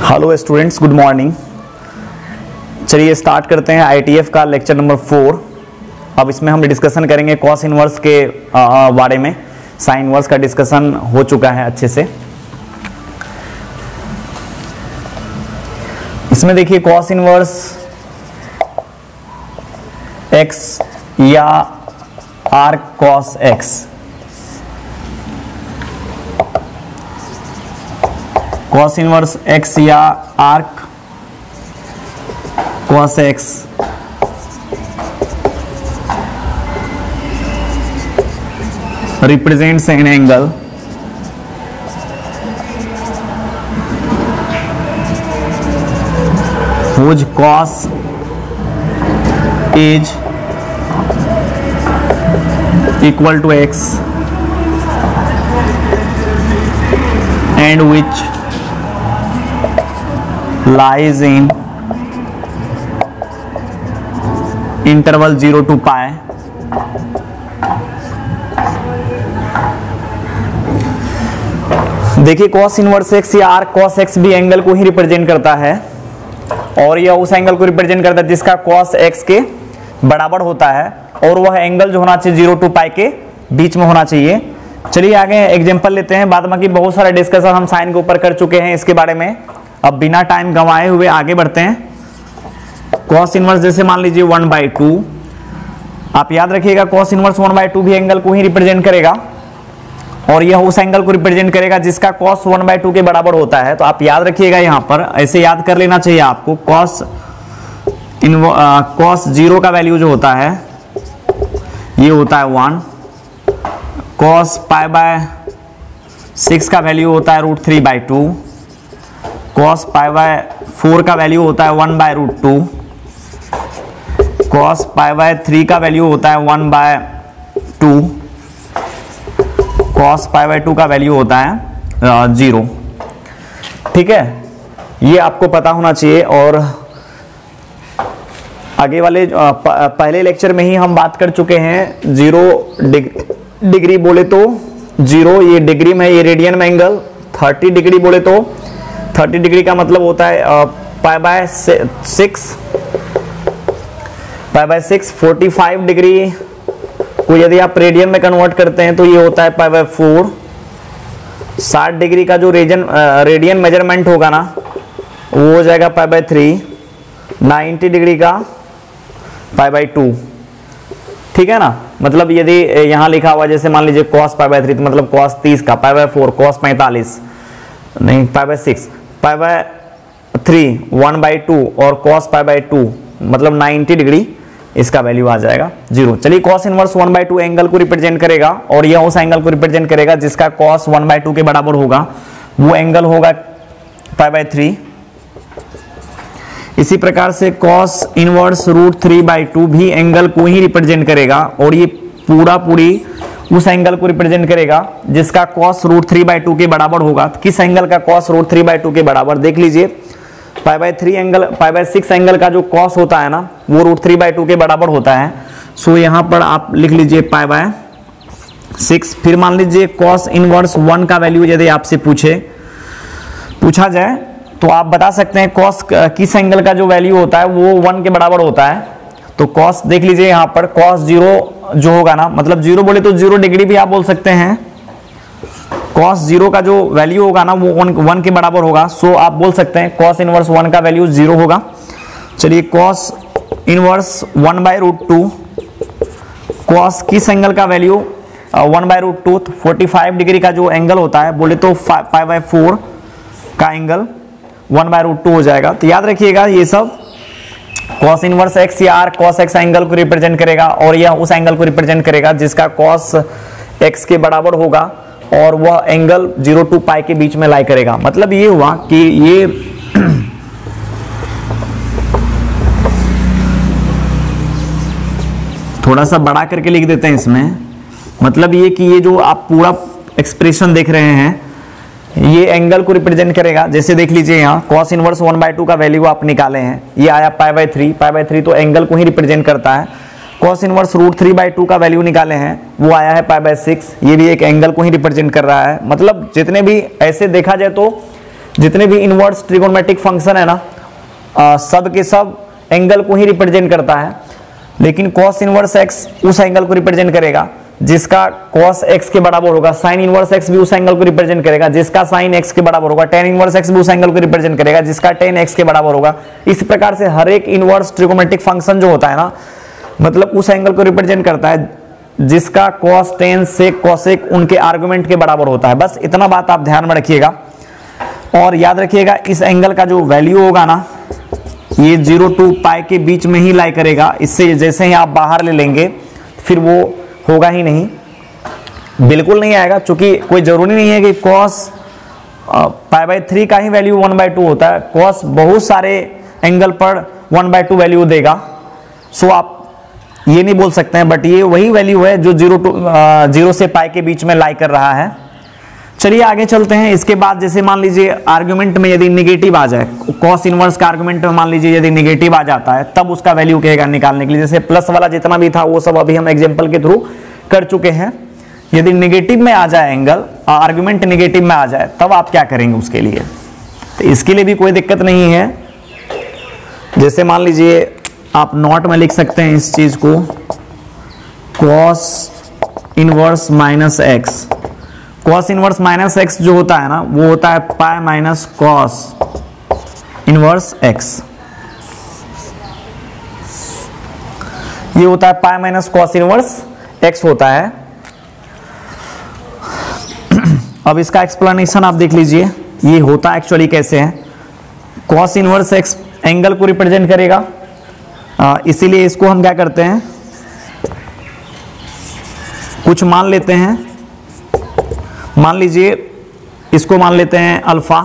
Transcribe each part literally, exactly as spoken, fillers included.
Hello students, good morning. चलिए start करते हैं आईटीएफ का लेक्चर नंबर फोर। अब इसमें हम डिस्कशन करेंगे कॉस इनवर्स के बारे में। साइन इनवर्स का डिस्कशन हो चुका है अच्छे से। इसमें देखिए कॉस इनवर्स एक्स या arc cos x, cos inverse x या arc cos x represents an angle whose cos is equal to x and which lies in interval zero to pi देखिए कॉस इनवर्स एक्स या arc cos x भी angle को ही represent करता है और यह उस एंगल को रिप्रेजेंट करता है जिसका कॉस एक्स के बराबर होता है और वह एंगल जो होना चाहिए जीरो टू पाई के बीच में होना चाहिए। चलिए आगे एग्जांपल लेते हैं। बाद बाकी बहुत सारा डिस्कशन हम साइन के ऊपर कर चुके हैं इसके बारे में। अब बिना टाइम गंवाए हुए आगे बढ़ते हैं। कॉस इनवर्स जैसे मान लीजिए वन बाई टू, आप याद रखिएगा cos inverse one by two भी एंगल को ही रिप्रेजेंट करेगा और यह उस एंगल को रिप्रेजेंट करेगा जिसका कॉस वन बाई टू के बराबर होता है। तो आप याद रखिएगा, यहाँ पर ऐसे याद कर लेना चाहिए आपको। कॉस इन कॉस जीरो का वैल्यू जो होता है ये होता है one, cos pi by six का वैल्यू होता है root three by two, cos pi by four का वैल्यू होता है one by root two, cos pi by three का वैल्यू होता है one by two, cos pi by two का वैल्यू होता है जीरो। ठीक है, ये आपको पता होना चाहिए। और आगे वाले पहले लेक्चर में ही हम बात कर चुके हैं जीरो डिग्री, डिग्री बोले तो जीरो ये डिग्री में, ये रेडियन में एंगल। थर्टी डिग्री बोले तो थर्टी डिग्री का मतलब होता है pi by six, pi by six. Forty five degree को यदि आप रेडियन में कन्वर्ट करते हैं तो ये होता है पाई बाय फोर। साठ डिग्री का जो रेडियन रेडियन मेजरमेंट होगा ना वो हो जाएगा pi by three. Ninety degree का पाई बाय टू। ठीक है ना, मतलब यदि यहाँ लिखा हुआ जैसे मान लीजिए कॉस पाई बाय थ्री तो मतलब कॉस तीस का, पाई बाय फोर कॉस पैंतालीस, नहीं pi by six, pi by three one by two और कॉस पाई बाय टू मतलब नाइन्टी डिग्री, इसका वैल्यू आ जाएगा जीरो। चलिए cos inverse one by two angle को रिप्रेजेंट करेगा और यह उस एंगल को रिप्रेजेंट करेगा जिसका कॉस वन बाई टू के बराबर होगा। वो एंगल होगा पाई बाय थ्री। इसी प्रकार से cos inverse root three by two भी एंगल को ही रिप्रेजेंट करेगा और ये पूरा पूरी उस एंगल को रिप्रेजेंट करेगा जिसका cos root three by two के बराबर होगा। किस एंगल का cos root three by two के बराबर देख लीजिए। Pi by three angle, pi by six angle का जो कॉस होता है ना वो रूट थ्री बाई टू के बराबर होता है। सो यहाँ पर आप लिख लीजिए पाई बाय सिक्स। फिर मान लीजिए कॉस इनवर्स वन का वैल्यू यदि आपसे पूछे पूछा जाए तो आप बता सकते हैं कॉस किस एंगल का जो वैल्यू होता है वो वन के बराबर होता है। तो कॉस देख लीजिए यहाँ पर कॉस जीरो जो होगा ना, मतलब जीरो बोले तो जीरो डिग्री भी आप बोल सकते हैं। कॉस जीरो का जो वैल्यू होगा ना वो वन, वन के बराबर होगा। सो आप बोल सकते हैं कॉस इनवर्स वन का वैल्यू जीरो होगा। चलिए cos inverse one by root two, cos किस एंगल का value one by root two, forty five degree का जो एंगल होता है बोले तो पाई बाय फोर का angle one by root two हो जाएगा। तो याद रखिएगा ये सब कॉस इनवर्स एक्स या आर कॉस एक्स एंगल को रिप्रेजेंट करेगा और यह उस एंगल को रिप्रेजेंट करेगा जिसका कॉस एक्स के बराबर होगा और वह एंगल जीरो टू पाई के बीच में लाई करेगा। मतलब ये हुआ कि ये थोड़ा सा बड़ा करके लिख देते हैं इसमें। मतलब ये कि ये जो आप पूरा एक्सप्रेशन देख रहे हैं ये एंगल को रिप्रेजेंट करेगा। जैसे देख लीजिए यहाँ cos inverse one by two का वैल्यू आप निकाले हैं, ये आया pi by three, pi by three तो एंगल को ही रिप्रेजेंट करता है। Cos inverse root three by two का वैल्यू निकाले हैं, वो आया है पाई बाय सिक्स, ये भी एक एंगल को ही रिप्रेजेंट कर रहा है। मतलब जितने भी ऐसे देखा जाए तो जितने भी इनवर्स ट्रिगोनोमेट्रिक फंक्शन है ना, आ, सब के सब एंगल को ही रिप्रेजेंट करता है, लेकिन कॉस इनवर्स एक्स उस एंगल को रिप्रेजेंट करेगा जिसका कॉस एक्स के बराबर होगा, साइन इनवर्स एक्स भी उस एंगल को रिप्रेजेंट करेगा जिसका साइन एक्स के बराबर होगा, टेन इनवर्स एक्स भी उस एंगल को रिप्रेजेंट करेगा जिसका टेन एक्स के बराबर होगा। इस प्रकार से हर एक इनवर्स ट्रिगोनोमेट्रिक फंक्शन जो होता है ना, मतलब उस एंगल को रिप्रेजेंट करता है जिसका कॉस, टेन, सेक, कोसेक उनके आर्गुमेंट के बराबर होता है। बस इतना बात आप ध्यान में रखिएगा और याद रखिएगा, इस एंगल का जो वैल्यू होगा ना, ये जीरो टू पाई के बीच में ही लाई करेगा। इससे जैसे ही आप बाहर ले लेंगे फिर वो होगा ही नहीं, बिल्कुल नहीं आएगा, क्योंकि कोई जरूरी नहीं है कि कॉस पाई बाई थ्री का ही वैल्यू वन बाई टू होता है। कॉस बहुत सारे एंगल पर वन बाई टू वैल्यू देगा, सो आप ये नहीं बोल सकते हैं, बट ये वही वैल्यू है जो जीरो टू जीरो से पाई के बीच में लाई कर रहा है। चलिए आगे चलते हैं। इसके बाद जैसे मान लीजिए आर्गुमेंट में यदि निगेटिव आ जाए, कॉस इनवर्स का आर्गुमेंट में मान लीजिए यदि निगेटिव आ जाता है, तब उसका वैल्यू कहेगा निकालने के लिए। जैसे प्लस वाला जितना भी था वो सब अभी हम एग्जांपल के थ्रू कर चुके हैं। यदि निगेटिव में आ जाए एंगल, आर्गुमेंट निगेटिव में आ जाए, तब आप क्या करेंगे उसके लिए? तो इसके लिए भी कोई दिक्कत नहीं है। जैसे मान लीजिए आप नोट में लिख सकते हैं इस चीज को, cos inverse minus x. Cos inverse minus x जो होता है ना, वो होता है pi minus cos inverse x. ये होता है pi minus cos inverse x होता है। अब इसका एक्सप्लेनेशन आप देख लीजिए, ये होता एक्चुअली कैसे है। कॉस इनवर्स एक्स एंगल को रिप्रेजेंट करेगा, इसीलिए इसको हम क्या करते हैं, कुछ मान लेते हैं। मान लीजिए इसको मान लेते हैं अल्फा,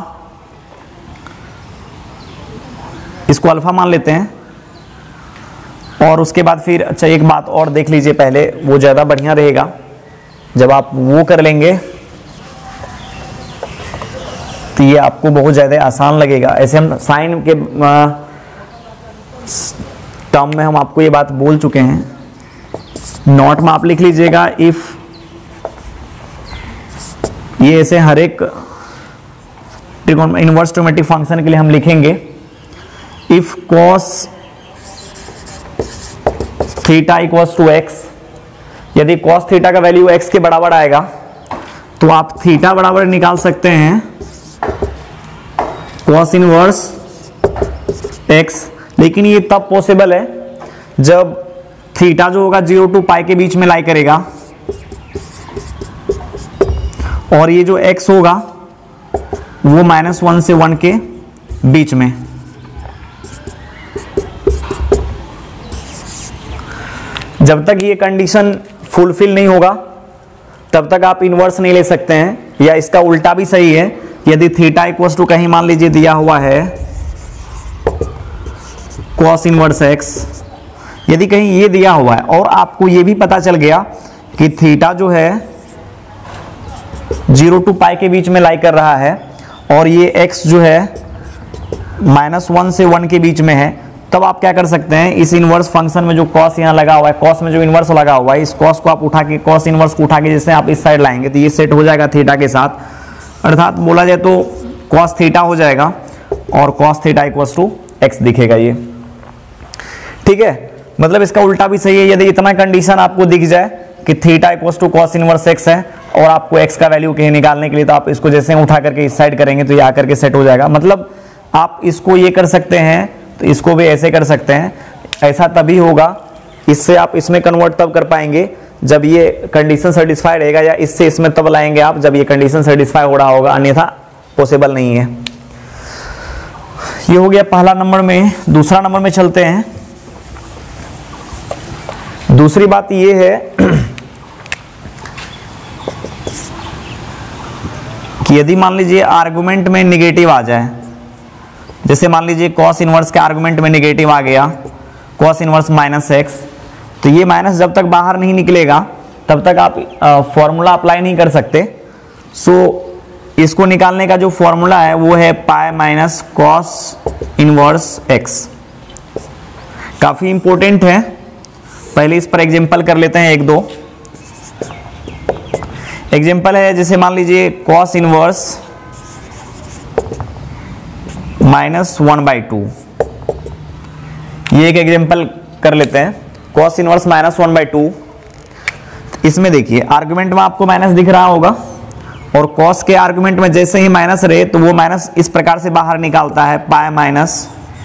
इसको अल्फा मान लेते हैं। और उसके बाद फिर अच्छा एक बात और देख लीजिए पहले, वो ज़्यादा बढ़िया रहेगा। जब आप वो कर लेंगे तो ये आपको बहुत ज़्यादा आसान लगेगा। ऐसे हम साइन के टर्म में हम आपको ये बात बोल चुके हैं। नोट में आप लिख लीजिएगा, इफ ये ऐसे हर एक इनवर्स ट्रिगोनोमेट्रिक फंक्शन के लिए हम लिखेंगे, if cos theta equals to x. यदि कॉस थीटा का वैल्यू एक्स के बराबर आएगा तो आप थीटा बराबर निकाल सकते हैं कॉस इनवर्स एक्स। लेकिन ये तब पॉसिबल है जब थीटा जो होगा जीरो टू पाई के बीच में लाई करेगा, और ये जो x होगा वो माइनस वन से वन के बीच में। जब तक ये कंडीशन फुलफिल नहीं होगा तब तक आप इनवर्स नहीं ले सकते हैं। या इसका उल्टा भी सही है, यदि थीटा इक्वल्स टू कहीं मान लीजिए दिया हुआ है कॉस इनवर्स एक्स, यदि कहीं ये दिया हुआ है और आपको ये भी पता चल गया कि थीटा जो है जीरो टू पाई के बीच में लाई कर रहा है और ये x जो है माइनस वन से वन के बीच में है, तब आप क्या कर सकते हैं, इस इनवर्स फंक्शन में जो cos यहाँ लगा हुआ है, cos में जो इनवर्स लगा हुआ है, इस cos को आप उठा के cos इनवर्स को उठा के जैसे आप इस साइड लाएंगे तो ये सेट हो जाएगा थीटा के साथ। अर्थात बोला जाए तो cos थीटा हो जाएगा और cos theta equals to x दिखेगा ये। ठीक है, मतलब इसका उल्टा भी सही है। यदि इतना कंडीशन आपको दिख जाए कि theta equals to cos inverse x है और आपको x का वैल्यू कहीं निकालने के लिए, तो आप इसको जैसे उठा करके इस साइड करेंगे तो ये आकर के सेट हो जाएगा। मतलब आप इसको ये कर सकते हैं तो इसको भी ऐसे कर सकते हैं। ऐसा तभी होगा, इससे आप इसमें कन्वर्ट तब कर पाएंगे जब ये कंडीशन सेटिस्फाइड रहेगा, या इससे इसमें तब लाएंगे आप जब ये कंडीशन सेटिस्फाई हो रहा होगा, अन्यथा पॉसिबल नहीं है। ये हो गया पहला नंबर में। दूसरा नंबर में चलते हैं। दूसरी बात ये है कि यदि मान लीजिए आर्गुमेंट में निगेटिव आ जाए, जैसे मान लीजिए कॉस इनवर्स के आर्गुमेंट में निगेटिव आ गया कॉस इनवर्स माइनस एक्स, तो ये माइनस जब तक बाहर नहीं निकलेगा तब तक आप फॉर्मूला अप्लाई नहीं कर सकते। सो इसको निकालने का जो फॉर्मूला है वो है pi minus cos inverse x. काफी इंपॉर्टेंट है, पहले इस पर एग्जांपल कर लेते हैं एक दो। एग्जांपल है, जैसे मान लीजिए cos inverse minus one by two. ये एक एग्जाम्पल कर लेते हैं, cos inverse minus one by two. इसमें देखिए आर्गुमेंट में आपको माइनस दिख रहा होगा, और कॉस के आर्गुमेंट में जैसे ही माइनस रहे तो वो माइनस इस प्रकार से बाहर निकालता है, pi minus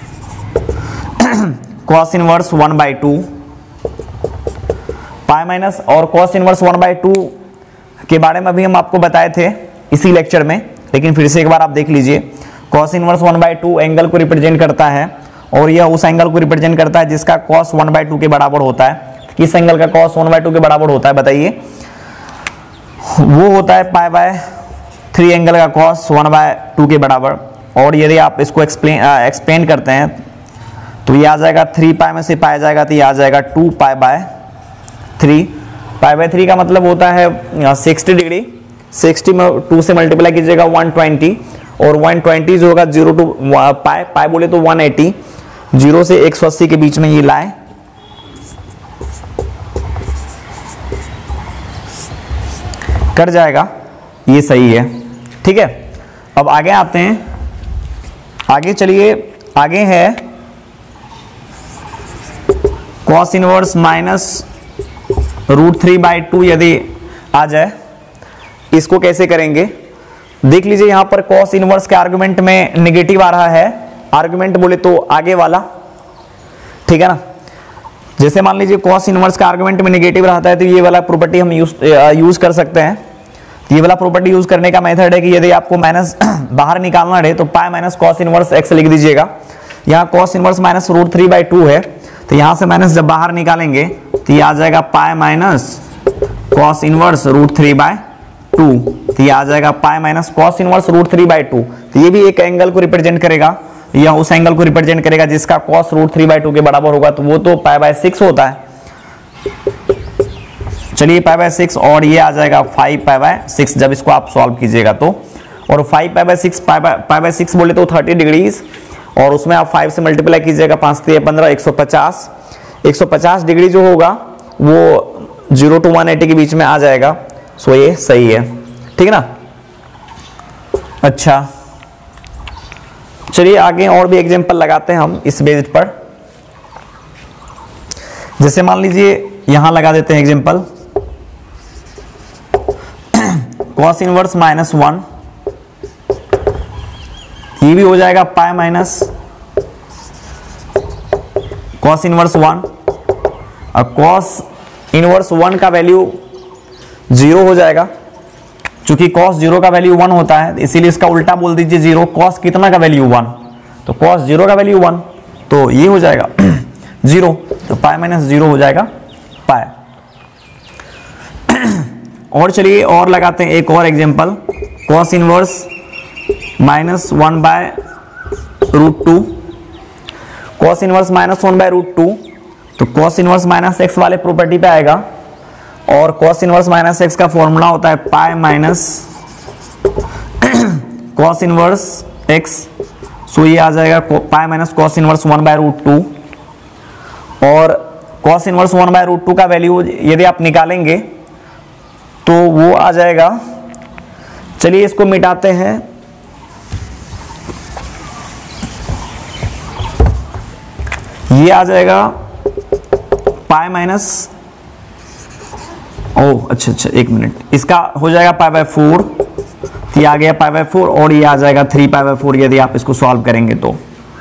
cos inverse one by two, pi minus. और cos inverse one by two के बारे में भी हम आपको बताए थे इसी लेक्चर में, लेकिन फिर से एक बार आप देख लीजिए। Cos inverse one by two angle को रिप्रेजेंट करता है, और यह उस एंगल को रिप्रेजेंट करता है जिसका कॉस वन बाई टू के बराबर होता है। किस एंगल का कॉस वन बाई टू के बराबर होता है बताइए? वो होता है पाई बाय थ्री एंगल का कॉस वन बाय टू के बराबर। और यदि आप इसको एक्सप्लेन एक्सपेंड करते हैं तो ये आ जाएगा थ्री पाई में से पाई जाएगा तो ये आ जाएगा two pi by three. Pi by three का मतलब होता है सिक्सटी डिग्री, सिक्सटी में टू से मल्टीप्लाई कीजिएगा वन ट्वेंटी, और वन ट्वेंटी जो होगा जीरो टू पाई, पाई बोले तो वन एटी, जीरो से एक सौ अस्सी के बीच में ये लाए। कर जाएगा, ये सही है, ठीक है। अब आगे आते हैं, आगे चलिए, आगे है cos inverse minus root three by two यदि आ जाए, इसको कैसे करेंगे देख लीजिए। यहां पर कॉस इनवर्स के आर्गुमेंट में नेगेटिव आ रहा है, आर्गुमेंट बोले तो आगे वाला, ठीक है ना। जैसे मान लीजिए कॉस इनवर्स का आर्गुमेंट में नेगेटिव रहता है तो ये वाला प्रॉपर्टी हम यूज यूज कर सकते हैं। ये वाला प्रॉपर्टी यूज करने का मेथड है कि यदि आपको माइनस बाहर निकालना रहे तो pi minus cos inverse x लिख दीजिएगा। यहाँ cos inverse minus root three by two है, तो यहाँ से माइनस जब बाहर निकालेंगे तो ये आ जाएगा pi minus cos inverse root three by two, तो ये आ जाएगा pi minus cos inverse root three by two. तो ये भी एक एंगल को रिप्रेजेंट करेगा, या उस एंगल को रिप्रेजेंट करेगा जिसका cos root three by two के बराबर होगा, तो वो तो पाई बाय सिक्स होता है। चलिए पाई बाय सिक्स, और ये आ जाएगा फाइव पाई बाय सिक्स जब इसको आप सॉल्व कीजिएगा तो। और five pi by six, pi by pi by six बोले तो थर्टी डिग्रीज, और उसमें आप फाइव से मल्टीप्लाई कीजिएगा, पाँच तीन पंद्रह, एक सौ पचास, एक सौ पचास डिग्री जो होगा वो जीरो टू वन एटी के बीच में आ जाएगा। सो ये सही है, ठीक है ना। अच्छा चलिए आगे और भी एग्जांपल लगाते हैं हम इस बेस पर। जैसे मान लीजिए यहां लगा देते हैं example, cos inverse minus one, ये भी हो जाएगा pi minus cos inverse one, और कॉस इनवर्स वन का वैल्यू जीरो हो जाएगा। चूंकि कॉस जीरो का वैल्यू वन होता है इसीलिए इसका उल्टा बोल दीजिए जीरो। कॉस कितना का वैल्यू वन, तो कॉस जीरो का वैल्यू वन, तो ये हो जाएगा जीरो, तो पाई माइनस जीरो हो जाएगा पाई। और चलिए और लगाते हैं एक और example, cos inverse minus one by root two, cos inverse minus one by root two, तो कॉस इनवर्स माइनस एक्स वाले प्रॉपर्टी पे आएगा, और कॉस इनवर्स माइनस एक्स का फॉर्मूला होता है pi minus cos inverse x. So ये आ जाएगा pi minus cos inverse one by root two, और cos inverse one by root two का वैल्यू यदि आप निकालेंगे तो वो आ जाएगा, चलिए इसको मिटाते हैं, ये आ जाएगा पाई माइनस, ओह अच्छा अच्छा एक मिनट, इसका हो जाएगा पाई बाय फोर, ये आ गया पाई बाय फोर, और ये आ जाएगा थ्री पाई बाय फोर यदि आप इसको सॉल्व करेंगे तो।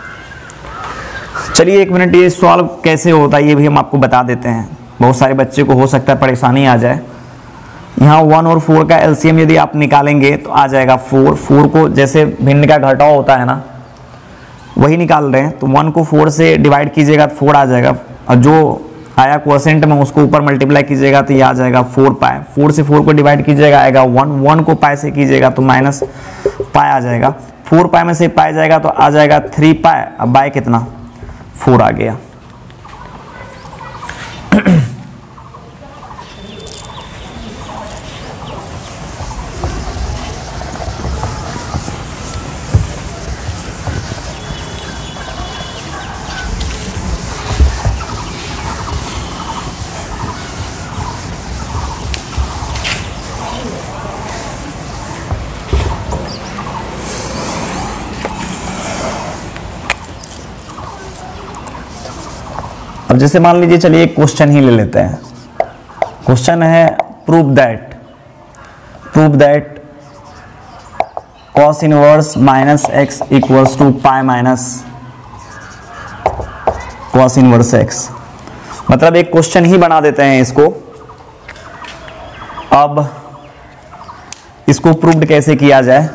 चलिए एक मिनट, ये सॉल्व कैसे होता है ये भी हम आपको बता देते हैं, बहुत सारे बच्चे को हो सकता है परेशानी आ जाए। यहाँ वन और फोर का एलसीएम यदि आप निकालेंगे तो आ जाएगा फोर, फोर को जैसे भिन्न का घटाव होता है ना वही निकाल रहे हैं, तो वन को फोर से डिवाइड कीजिएगा तो फोर आ जाएगा, और जो आया क्वोशेंट में उसको ऊपर मल्टीप्लाई कीजिएगा तो ये आ जाएगा फोर पाई, फोर से फोर को डिवाइड कीजिएगा आएगा वन, वन को पाई से कीजिएगा तो माइनस पाई आ जाएगा, फोर पाई में से पाई जाएगा तो आ जाएगा थ्री पाई, अब बाय कितना फोर आ गया। अब जैसे मान लीजिए, चलिए एक क्वेश्चन ही ले लेते हैं। क्वेश्चन है prove that prove that cos inverse minus x equals to pi minus cos inverse x. मतलब एक क्वेश्चन ही बना देते हैं इसको। अब इसको प्रूव्ड कैसे किया जाए,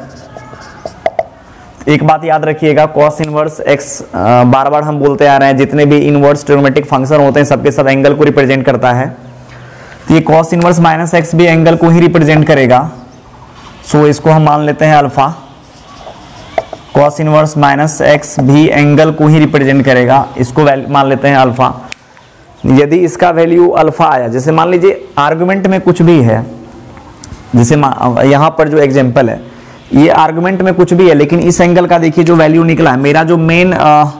एक बात याद रखिएगा, कॉस इनवर्स एक्स बार बार हम बोलते आ रहे हैं, जितने भी इनवर्स ट्रिग्नोमेट्रिक फंक्शन होते हैं सबके सब एंगल को रिप्रेजेंट करता है। तो ये कॉस इनवर्स माइनस एक्स भी एंगल को ही रिप्रेजेंट करेगा। सो इसको हम मान लेते हैं alpha. Cos inverse minus x भी एंगल को ही रिप्रेजेंट करेगा, इसको मान लेते हैं अल्फा। यदि इसका वैल्यू अल्फा आया, जैसे मान लीजिए आर्गुमेंट में कुछ भी है, जैसे यहाँ पर जो एग्जांपल है, ये आर्गुमेंट में कुछ भी है, लेकिन इस एंगल का देखिए जो वैल्यू निकला है, मेरा जो मेन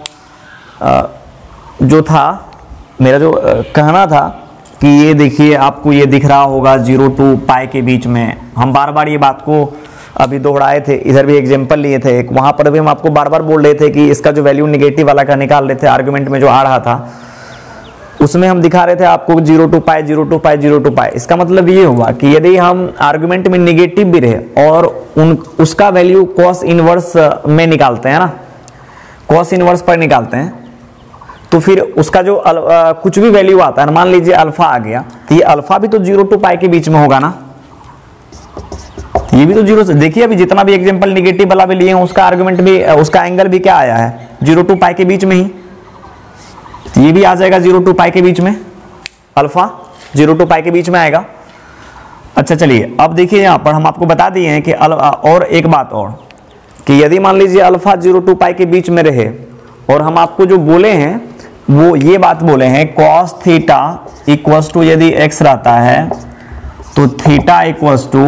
जो था, मेरा जो आ, कहना था कि ये देखिए आपको ये दिख रहा होगा जीरो टू पाई के बीच में। हम बार बार ये बात को अभी दोहराए थे, इधर भी एग्जांपल लिए थे, वहां पर भी हम आपको बार बार बोल रहे थे कि इसका जो वैल्यू निगेटिव वाला का निकाल रहे थे, आर्गुमेंट में जो आ रहा था उसमें हम दिखा रहे थे आपको zero to pi zero to pi zero to pi. इसका मतलब ये हुआ कि यदि हम आर्गुमेंट में निगेटिव भी रहे और उन उसका वैल्यू कॉस इनवर्स में निकालते हैं ना, कॉस इनवर्स पर निकालते हैं, तो फिर उसका जो अल, आ, कुछ भी वैल्यू आता है, मान लीजिए अल्फा आ गया, तो ये अल्फा भी तो जीरो टू पाई के बीच में होगा ना, ये भी तो जीरो से। देखिए अभी जितना भी एग्जांपल निगेटिव वाला भी लिए हैं, उसका आर्गुमेंट भी, उसका एंगल भी क्या आया है, जीरो टू पाई के बीच में ही। ये भी आ जाएगा जीरो टू पाई के बीच में, अल्फा जीरो टू पाई के बीच में आएगा। अच्छा चलिए अब देखिए यहाँ पर हम आपको बता दिए हैं कि और एक बात और, कि यदि मान लीजिए अल्फा जीरो टू पाई के बीच में रहे, और हम आपको जो बोले हैं वो ये बात बोले हैं, कॉस थीटा इक्वल्स टू यदि एक्स रहता है तो theta equals to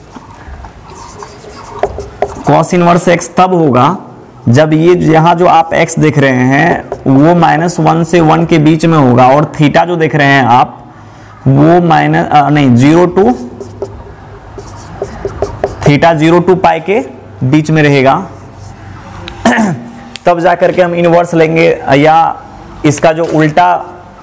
cos inverse x तब होगा जब ये यहाँ जो आप x देख रहे हैं वो माइनस वन से वन के बीच में होगा, और थीटा जो देख रहे हैं आप वो माइनस नहीं zero to theta zero to pi के बीच में रहेगा। तब जाकर के हम इनवर्स लेंगे, या इसका जो उल्टा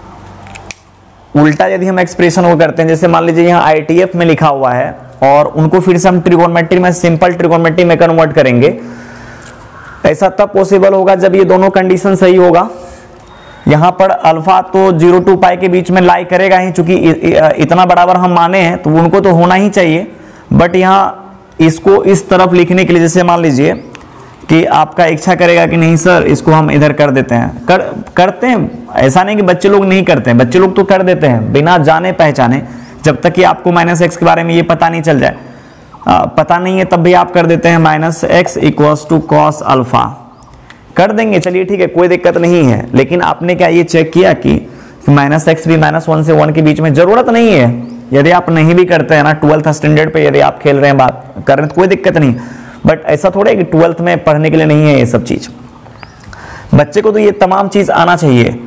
उल्टा यदि हम एक्सप्रेशन वो करते हैं, जैसे मान लीजिए यहाँ आई टी एफ में लिखा हुआ है और उनको फिर से हम ट्रिगोनोमेट्री में, सिंपल ट्रिगोनोमेट्री में कन्वर्ट करेंगे। ऐसा तब पॉसिबल होगा जब ये दोनों कंडीशन सही होगा। यहाँ पर अल्फा तो जीरो टू पाई के बीच में लाई करेगा ही, चूंकि इतना बराबर हम माने हैं तो उनको तो होना ही चाहिए। बट यहाँ इसको इस तरफ लिखने के लिए, जैसे मान लीजिए कि आपका इच्छा करेगा कि नहीं सर इसको हम इधर कर देते हैं, कर करते हैं, ऐसा नहीं कि बच्चे लोग नहीं करते हैं, बच्चे लोग तो कर देते हैं बिना जाने पहचाने, जब तक कि आपको माइनस एक्स के बारे में ये पता नहीं चल जाए। आ, पता नहीं है तब भी आप कर देते हैं minus x equals to cos alpha, कर देंगे, चलिए ठीक है कोई दिक्कत नहीं है। लेकिन आपने क्या ये चेक किया कि माइनस एक्स भी माइनस वन से वन के बीच में, जरूरत नहीं है। यदि आप नहीं भी करते हैं ना, ट्वेल्थ स्टैंडर्ड पे यदि आप खेल रहे हैं, बात कर रहे हैं तो कोई दिक्कत नहीं, बट ऐसा थोड़ा है कि ट्वेल्थ में पढ़ने के लिए नहीं है ये सब चीज। बच्चे को तो ये तमाम चीज आना चाहिए।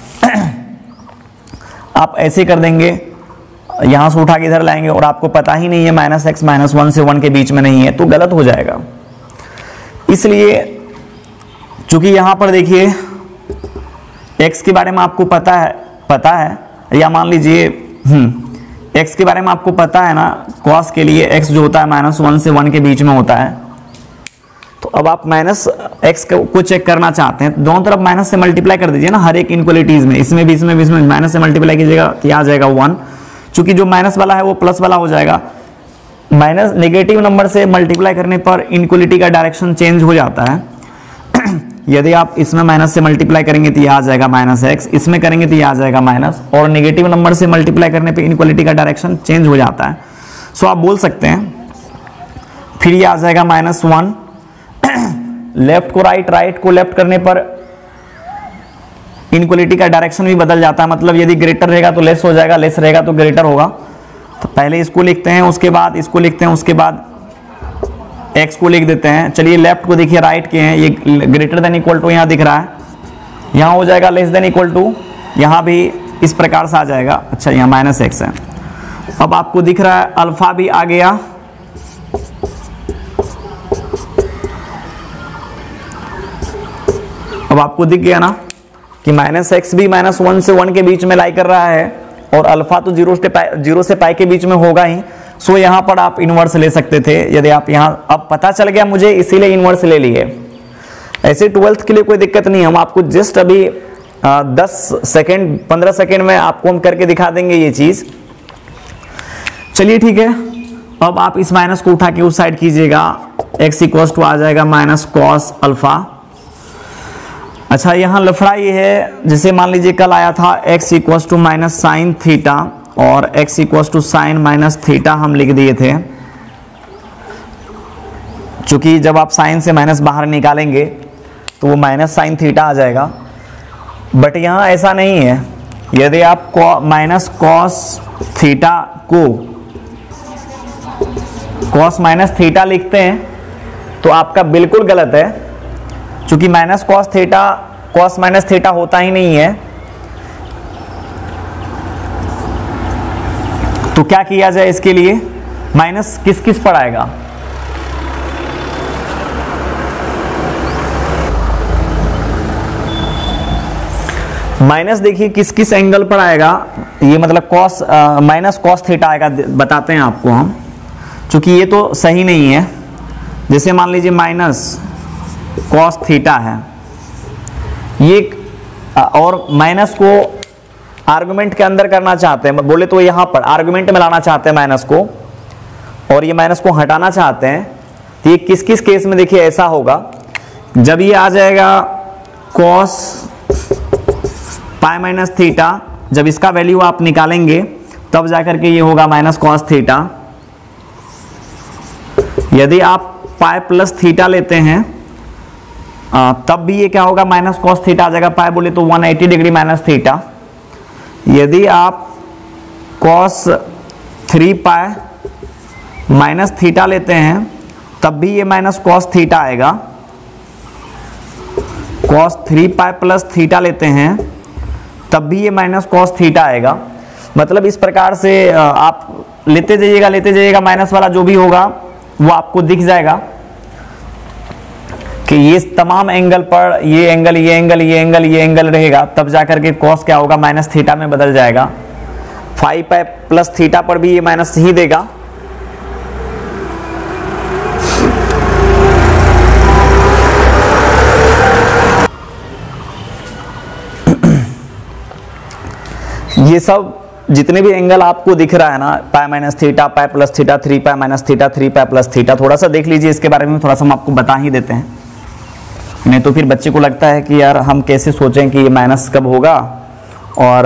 आप ऐसे कर देंगे, यहां से उठा के इधर लाएंगे और आपको पता ही नहीं है माइनस एक्स माइनस वन से वन के बीच में नहीं है, तो गलत हो जाएगा। इसलिए चूंकि यहां पर देखिए एक्स के बारे में आपको पता है पता है या मान लीजिए हम्म एक्स के बारे में आपको पता है ना, कॉस के लिए एक्स जो होता है माइनस वन से वन के बीच में होता है। तो अब आप माइनस एक्स को चेक करना चाहते हैं, दोनों तरफ माइनस से मल्टीप्लाई कर दीजिए ना, हर एक इनक्वलिटीज में, इसमें भी इसमें भी इसमें माइनस से मल्टीप्लाई कीजिएगा, क्या आ जाएगा वन। चूंकि जो माइनस वाला है वो प्लस वाला हो जाएगा। माइनस नेगेटिव नंबर से मल्टीप्लाई करने पर इनक्वलिटी का डायरेक्शन चेंज हो जाता है। यदि आप इसमें माइनस से मल्टीप्लाई करेंगे तो ये आ जाएगा माइनस एक्स, इसमें करेंगे तो ये आ जाएगा माइनस, और नेगेटिव नंबर से मल्टीप्लाई करने पे इनक्वलिटी का डायरेक्शन चेंज हो जाता है। सो आप बोल सकते हैं फिर ये आ जाएगा माइनस वन। लेफ्ट को राइट, राइट को लेफ्ट करने पर इनक्वलिटी का डायरेक्शन भी बदल जाता है, मतलब यदि ग्रेटर रहेगा तो लेस हो जाएगा, लेस रहेगा तो ग्रेटर होगा। तो पहले इसको लिखते हैं, उसके बाद इसको लिखते हैं, उसके बाद एक्स को लिख देते हैं। चलिए लेफ्ट को देखिए, राइट के हैं, ये ग्रेटर देन इक्वल टू यहाँ दिख रहा है, यहाँ हो जाएगा लेस देन इक्वल टू, यहाँ भी इस प्रकार से आ जाएगा। अच्छा यहाँ माइनस एक्स है। अब आपको दिख रहा है अल्फा भी आ गया, अब आपको दिख गया ना कि माइनस एक्स भी माइनस वन से वन के बीच में लाई कर रहा है और अल्फा तो जीरो से पाई जीरो से पाई के बीच में होगा ही। सो यहाँ पर आप इनवर्स ले सकते थे यदि आप यहाँ, अब पता चल गया मुझे इसीलिए इनवर्स ले लिए। ऐसे ट्वेल्थ के लिए कोई दिक्कत नहीं, हम आपको जस्ट अभी आ, दस सेकेंड पंद्रह सेकेंड में आपको हम करके दिखा देंगे ये चीज। चलिए ठीक है, अब आप इस माइनस को उठा के उस साइड कीजिएगा, एक्स इक्वल्स टू आ जाएगा माइनस कॉस अल्फा। अच्छा यहाँ लफड़ा ये है, जैसे मान लीजिए कल आया था x equals to minus sine theta और x equals to sine minus theta हम लिख दिए थे, चूंकि जब आप साइन से माइनस बाहर निकालेंगे तो वो माइनस साइन थीटा आ जाएगा। बट यहाँ ऐसा नहीं है, यदि आप माइनस कॉस थीटा को कॉस माइनस थीटा लिखते हैं तो आपका बिल्कुल गलत है, क्योंकि minus cos theta cos minus theta होता ही नहीं है। तो क्या किया जाए इसके लिए, माइनस किस किस पर आएगा, माइनस देखिए किस किस एंगल पर आएगा, ये मतलब कॉस माइनस कॉस थीटा आएगा, बताते हैं आपको हम, क्योंकि ये तो सही नहीं है। जैसे मान लीजिए माइनस कॉस थीटा है ये, और माइनस को आर्गुमेंट के अंदर करना चाहते हैं, बोले तो यहाँ पर आर्गुमेंट में लाना चाहते हैं माइनस को, और ये माइनस को हटाना चाहते हैं। तो ये किस किस केस में देखिए ऐसा होगा, जब ये आ जाएगा कॉस पाई माइनस थीटा, जब इसका वैल्यू आप निकालेंगे तब जाकर के ये होगा माइनस कॉस थीटा। यदि आप पाई प्लस थीटा लेते हैं आ, तब भी ये क्या होगा, माइनस कॉस थीटा आ जाएगा, पाई बोले तो एक सौ अस्सी डिग्री माइनस थीटा। यदि आप cos three pi minus theta लेते हैं तब भी ये माइनस कॉस थीटा आएगा। Cos three pi plus theta लेते हैं तब भी ये माइनस कॉस थीटा आएगा। मतलब इस प्रकार से आप लेते जाइएगा लेते जाइएगा, माइनस वाला जो भी होगा वो आपको दिख जाएगा कि ये तमाम एंगल पर ये एंगल ये एंगल ये एंगल ये एंगल रहेगा, तब जाकर के कॉस क्या होगा, माइनस थीटा में बदल जाएगा। फाइव पाई प्लस थीटा पर भी ये माइनस ही देगा। ये सब जितने भी एंगल आपको दिख रहा है ना, pi minus theta, pi plus theta, three pi minus theta, three pi plus theta, थोड़ा सा देख लीजिए इसके बारे में, थोड़ा सा हम आपको बता ही देते हैं, नहीं तो फिर बच्चे को लगता है कि यार हम कैसे सोचें कि ये माइनस कब होगा और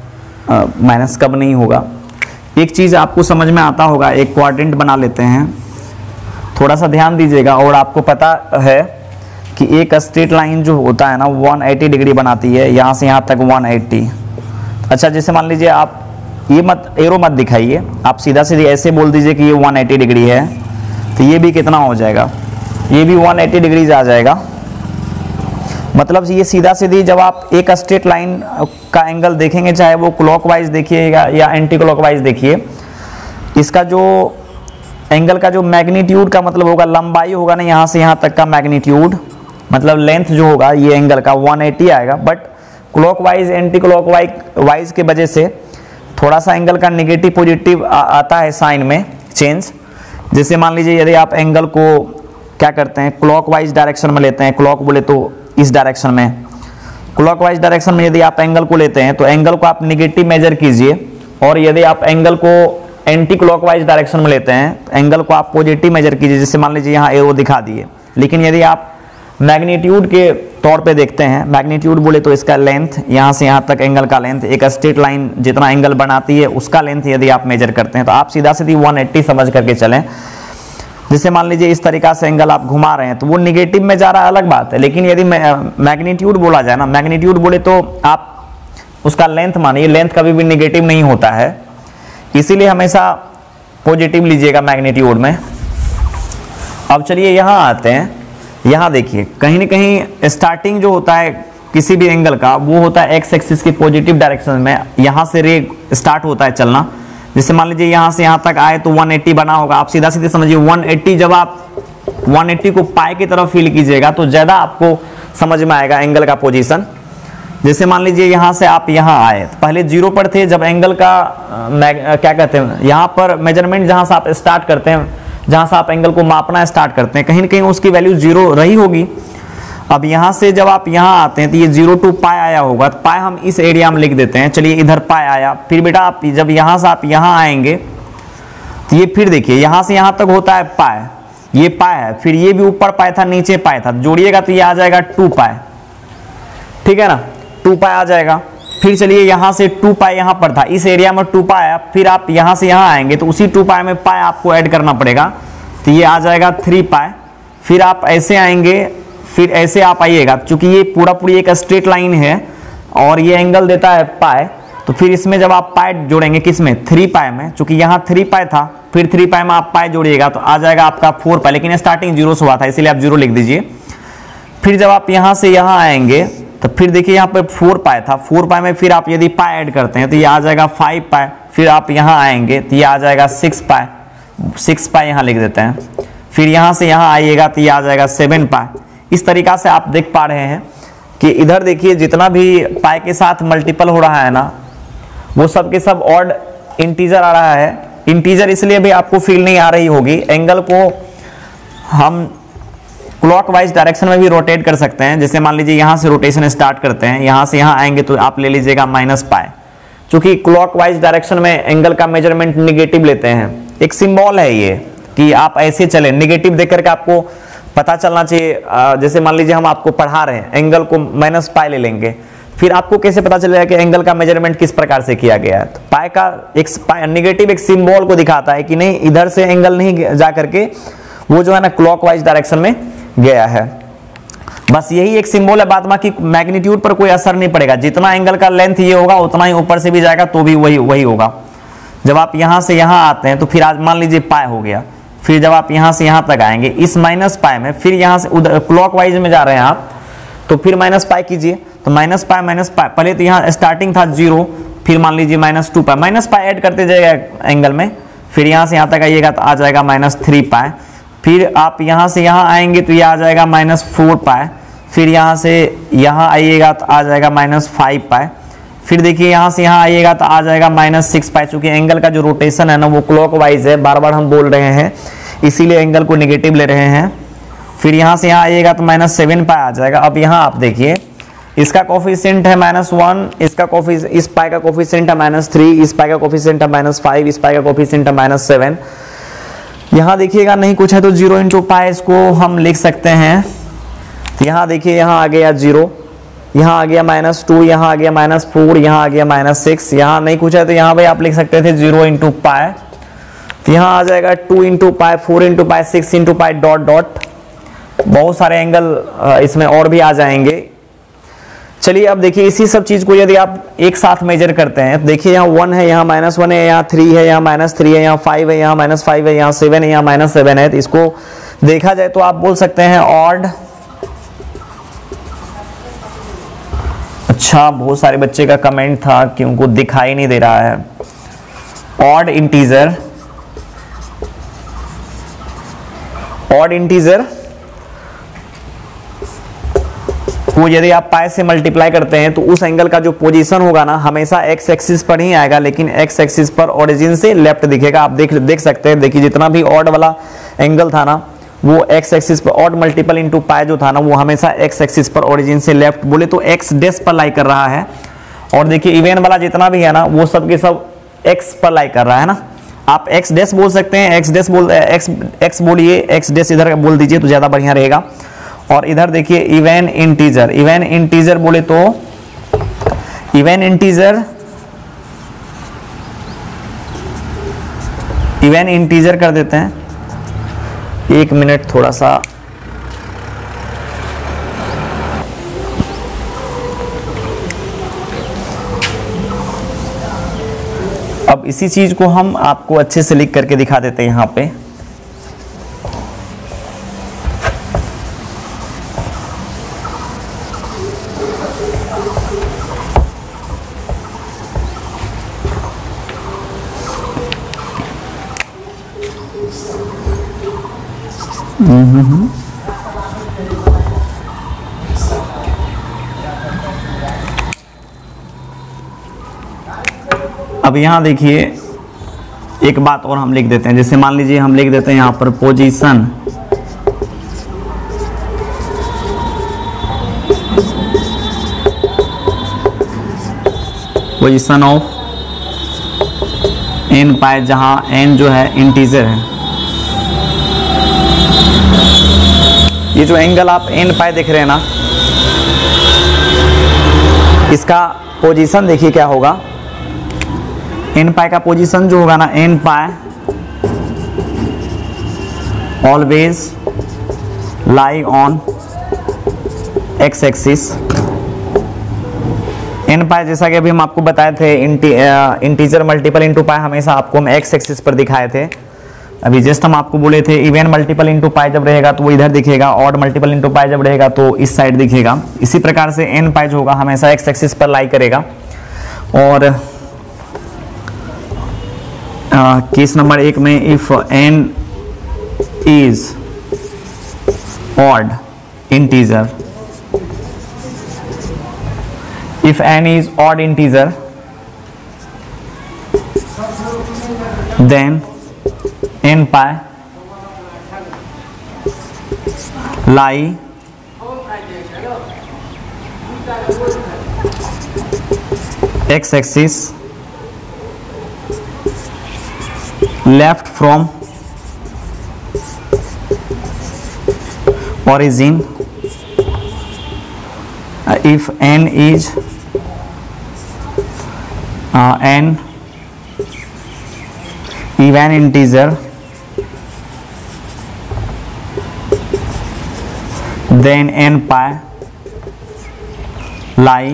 माइनस कब नहीं होगा। एक चीज़ आपको समझ में आता होगा, एक क्वाड्रेंट बना लेते हैं, थोड़ा सा ध्यान दीजिएगा। और आपको पता है कि एक स्ट्रेट लाइन जो होता है ना एक सौ अस्सी डिग्री बनाती है, यहाँ से यहाँ तक एक सौ अस्सी। अच्छा जैसे मान लीजिए आप ये मत एरो मत दिखाइए, आप सीधा सीधे ऐसे बोल दीजिए कि ये एक सौ अस्सी डिग्री है, तो ये भी कितना हो जाएगा, ये भी एक सौ अस्सी डिग्री आ जाएगा। मतलब ये सीधा सीधी जब आप एक स्ट्रेट लाइन का एंगल देखेंगे, चाहे वो क्लॉकवाइज देखिएगा या एंटी क्लॉकवाइज देखिए, इसका जो एंगल का जो मैग्नीट्यूड का मतलब होगा, लंबाई होगा ना यहाँ से यहाँ तक का मैग्नीट्यूड, मतलब लेंथ जो होगा ये एंगल का एक सौ अस्सी आएगा। But clockwise anti clockwise wise के वजह से थोड़ा सा एंगल का नेगेटिव पॉजिटिव आता है साइन में चेंज। जैसे मान लीजिए यदि आप एंगल को क्या करते हैं, क्लॉकवाइज डायरेक्शन में लेते हैं, क्लॉक बोले तो इस डायरेक्शन में, क्लॉकवाइज डायरेक्शन में यदि आप एंगल को लेते हैं तो एंगल को आप नेगेटिव मेजर कीजिए, और यदि आप एंगल को एंटी क्लॉकवाइज डायरेक्शन में लेते हैं तो एंगल को आप पॉजिटिव मेजर कीजिए। जैसे मान लीजिए यहाँ एरो दिखा दिए, लेकिन यदि आप मैग्नीट्यूड के तौर पे देखते हैं, मैग्नीट्यूड बोले तो इसका लेंथ यहाँ से यहाँ तक एंगल का लेंथ, एक स्ट्रेट लाइन जितना एंगल बनाती है उसका लेंथ यदि आप मेजर करते हैं तो आप सीधा सीधी एक सौ अस्सी समझ करके चलें। जैसे मान लीजिए इस तरीका से एंगल आप घुमा रहे हैं तो वो निगेटिव में जा रहा है, अलग बात है, लेकिन यदि मैग्नीट्यूड बोला जाए ना, मैग्नीट्यूड बोले तो आप उसका लेंथ मानिए, लेंथ कभी भी निगेटिव नहीं होता है, इसीलिए हमेशा पॉजिटिव लीजिएगा मैग्नीट्यूड में। अब चलिए यहाँ आते हैं, यहाँ देखिए कहीं ना कहीं स्टार्टिंग जो होता है किसी भी एंगल का वो होता है एक्स एक्सिस की पॉजिटिव डायरेक्शन में, यहाँ से रे स्टार्ट होता है चलना। जैसे मान लीजिए यहाँ से यहाँ तक आए तो एक सौ अस्सी बना होगा, आप सीधा सीधे समझिए एक सौ अस्सी, जब आप एक सौ अस्सी को पाई की तरफ फील कीजिएगा तो ज़्यादा आपको समझ में आएगा एंगल का पोजीशन। जैसे मान लीजिए यहाँ से आप यहाँ आए, तो पहले जीरो पर थे, जब एंगल का आ, क्या कहते हैं, यहाँ पर मेजरमेंट जहाँ से आप स्टार्ट करते हैं, जहाँ से आप एंगल को मापना स्टार्ट करते हैं, कहीं ना कहीं उसकी वैल्यू जीरो रही होगी। अब यहाँ से जब आप यहाँ आते हैं तो ये जीरो टू पाई आया होगा, तो पाई हम इस एरिया में लिख देते हैं। चलिए इधर पाई आया, फिर बेटा आप जब यहाँ से आप यहाँ आएंगे तो ये फिर देखिए यहाँ से यहाँ तक होता है पाई, ये पाई है, फिर ये भी ऊपर पाई था नीचे पाई था, जोड़िएगा तो ये आ जाएगा टू पाई, ठीक है ना, टू पाई आ जाएगा। फिर चलिए यहाँ से टू पाई यहाँ पर था, इस एरिया में टू पाई आया, फिर आप यहाँ से यहाँ आएंगे तो उसी टू पाई में पाई आपको ऐड करना पड़ेगा, तो ये आ जाएगा थ्री पाई। फिर आप ऐसे आएंगे, फिर ऐसे आप आइएगा, चूंकि ये पूरा पूरी एक स्ट्रेट लाइन है और ये एंगल देता है पाई, तो फिर इसमें जब आप पाई जोड़ेंगे किसमें, थ्री पाई में, चूंकि यहाँ थ्री पाई था, फिर थ्री पाई में आप पाई जोड़िएगा तो आ जाएगा आपका फोर पाई, लेकिन स्टार्टिंग जीरो से हुआ था इसीलिए आप जीरो लिख दीजिए। फिर जब आप यहाँ से यहाँ आएंगे तो फिर देखिए यहाँ पे फोर पाई था, फोर पाई में फिर आप यदि पाई ऐड करते हैं तो ये आ जाएगा फाइव पाई। फिर आप यहाँ आएंगे तो ये आ जाएगा सिक्स पाई, सिक्स पाई यहाँ लिख देते हैं। फिर यहाँ से यहाँ आइएगा तो ये आ जाएगा सेवन पाई। इस तरीका से आप देख पा रहे हैं कि इधर देखिए जितना भी पाई के साथ मल्टीपल हो रहा है ना, वो सब के सब ऑड इंटीजर आ रहा है। इंटीजर इसलिए भी आपको फील नहीं आ रही होगी, एंगल को हम क्लॉकवाइज डायरेक्शन में भी रोटेट कर सकते हैं। जैसे मान लीजिए यहाँ से रोटेशन स्टार्ट करते हैं, यहाँ से यहाँ आएंगे तो आप ले लीजिएगा माइनस पाई, क्योंकि क्लॉकवाइज डायरेक्शन में एंगल का मेजरमेंट निगेटिव लेते हैं। एक सिंबल है ये कि आप ऐसे चले, निगेटिव देख करके आपको पता चलना चाहिए। जैसे मान लीजिए हम आपको पढ़ा रहे हैं, एंगल को माइनस पाई ले लेंगे, फिर आपको कैसे पता चलेगा कि एंगल का मेजरमेंट किस प्रकार से किया गया है। तो पाई का एक निगेटिव एक सिंबल को दिखाता है कि नहीं, इधर से एंगल नहीं जा करके वो जो है ना क्लॉकवाइज डायरेक्शन में गया है। बस यही एक सिंबल है, बाद बाकी मैग्नीट्यूड पर कोई असर नहीं पड़ेगा। जितना एंगल का लेंथ ये होगा उतना ही ऊपर से भी जाएगा तो भी वही वही होगा। जब आप यहाँ से यहाँ आते हैं तो फिर आज मान लीजिए पाई हो गया, फिर जब आप यहाँ से यहाँ तक आएंगे इस माइनस पाई में, फिर यहाँ से उधर क्लॉकवाइज में जा रहे हैं आप, तो फिर माइनस पाई कीजिए, तो माइनस पाई माइनस पाई, पहले तो यहाँ स्टार्टिंग था जीरो, फिर मान लीजिए minus two pi, minus pi add करते जाएगा एंगल में, फिर यहाँ से यहाँ तक आइएगा तो आ जाएगा माइनस थ्री पाई। फिर आप यहाँ से यहाँ आएंगे तो ये आ जाएगा माइनस फोर पाई। फिर यहाँ से यहाँ आइएगा तो आ जाएगा माइनस फाइव पाई। फिर देखिए यहाँ से यहाँ आइएगा तो आ जाएगा माइनस सिक्स पाई। चूंकि एंगल का जो रोटेशन है ना वो क्लॉकवाइज है, बार बार हम बोल रहे हैं, इसीलिए एंगल को नेगेटिव ले रहे हैं। फिर यहाँ से यहाँ आइएगा तो माइनस सेवन पाई आ जाएगा। अब यहाँ आप देखिए इसका कोफिशिएंट है माइनस वन, इसका कोफिशिएंट, इस पाई का कोफिशिएंट है माइनस थ्री, इस पाई का कोफिशिएंट है माइनस फाइव, इस पाई का कोफिशिएंट है माइनस सेवन। यहाँ देखिएगा नहीं कुछ है तो जीरो इंटू पाई इसको हम लिख सकते हैं। तो यहाँ देखिए यहाँ आ गया जीरो, यहाँ आ गया माइनस टू, यहाँ आ गया माइनस फोर, यहाँ आ गया माइनस सिक्स। यहाँ नहीं कुछ है तो यहाँ भाई आप लिख सकते थे जीरो इंटू पाई। तो यहाँ आ जाएगा two into pi, four into pi, six into pi, dot dot. बहुत सारे एंगल इसमें और भी आ जाएंगे। चलिए अब देखिए इसी सब चीज को यदि आप एक साथ मेजर करते हैं तो देखिए यहाँ वन है, यहाँ माइनस वन है, यहाँ थ्री है, यहाँ माइनस थ्री है, यहाँ फाइव है, यहाँ माइनस फाइव है, यहाँ सेवन है, यहाँ माइनस सेवन है। तो इसको देखा जाए तो आप बोल सकते हैं ऑड। अच्छा, बहुत सारे बच्चे का कमेंट था कि उनको दिखाई नहीं दे रहा है। ऑड इंटीजर, ऑड इंटीजर को यदि आप पाई से मल्टीप्लाई करते हैं तो उस एंगल का जो पोजीशन होगा ना हमेशा एक्स एक्सिस पर ही आएगा, लेकिन एक्स एक्सिस पर ओरिजिन से लेफ्ट दिखेगा। आप देख देख सकते हैं, देखिए जितना भी ऑड वाला एंगल था ना वो एक्स एक्सिस पर, ऑड मल्टीपल इनटू पाई जो था ना वो हमेशा एक्स एक्सिस पर ओरिजिन से लेफ्ट, बोले तो एक्स डेस पर लाई कर रहा है। और देखिए इवेन वाला जितना भी है ना वो सब के सब एक्स पर लाई कर रहा है ना। आप एक्स डेस बोल सकते हैं, एक्स डेस बोल एक्स एक्स बोलिए, एक्स डेस इधर बोल दीजिए तो ज्यादा बढ़िया रहेगा। और इधर देखिए इवेन इंटीजर, इवेन इंटीजर बोले तो इवेन इंटीजर, इवेन इंटीजर कर देते हैं। एक मिनट थोड़ा सा, अब इसी चीज को हम आपको अच्छे से लिख करके दिखा देते हैं यहाँ पे। अब यहाँ देखिए एक बात और हम लिख देते हैं, जैसे मान लीजिए हम लिख देते हैं यहाँ पर position position of N pi, जहां एन जो है इंटीजर है। ये जो एंगल आप एन पाई देख रहे हैं ना, इसका पोजीशन देखिए क्या होगा। एन पाई का पोजीशन जो होगा ना, N pi always lie on X axis. N pi जैसा कि अभी हम आपको बताए थे, इंटी, इंटीजर मल्टीपल इंटू पाई हमेशा आपको हम एक्स एक्सिस पर दिखाए थे। अभी जस्ट हम आपको बोले थे इवन मल्टीपल इंटू पाई जब रहेगा तो वो इधर दिखेगा, ऑड मल्टीपल इंटू पाई जब रहेगा तो इस साइड दिखेगा। इसी प्रकार से एन पाई जो होगा हमेशा एक्स एक्सिस पर लाई करेगा। और केस नंबर एक में if N is odd integer, if n is odd integer, then n pi lie x axis left from origin. uh, if n is Uh, n even integer, then n pi lie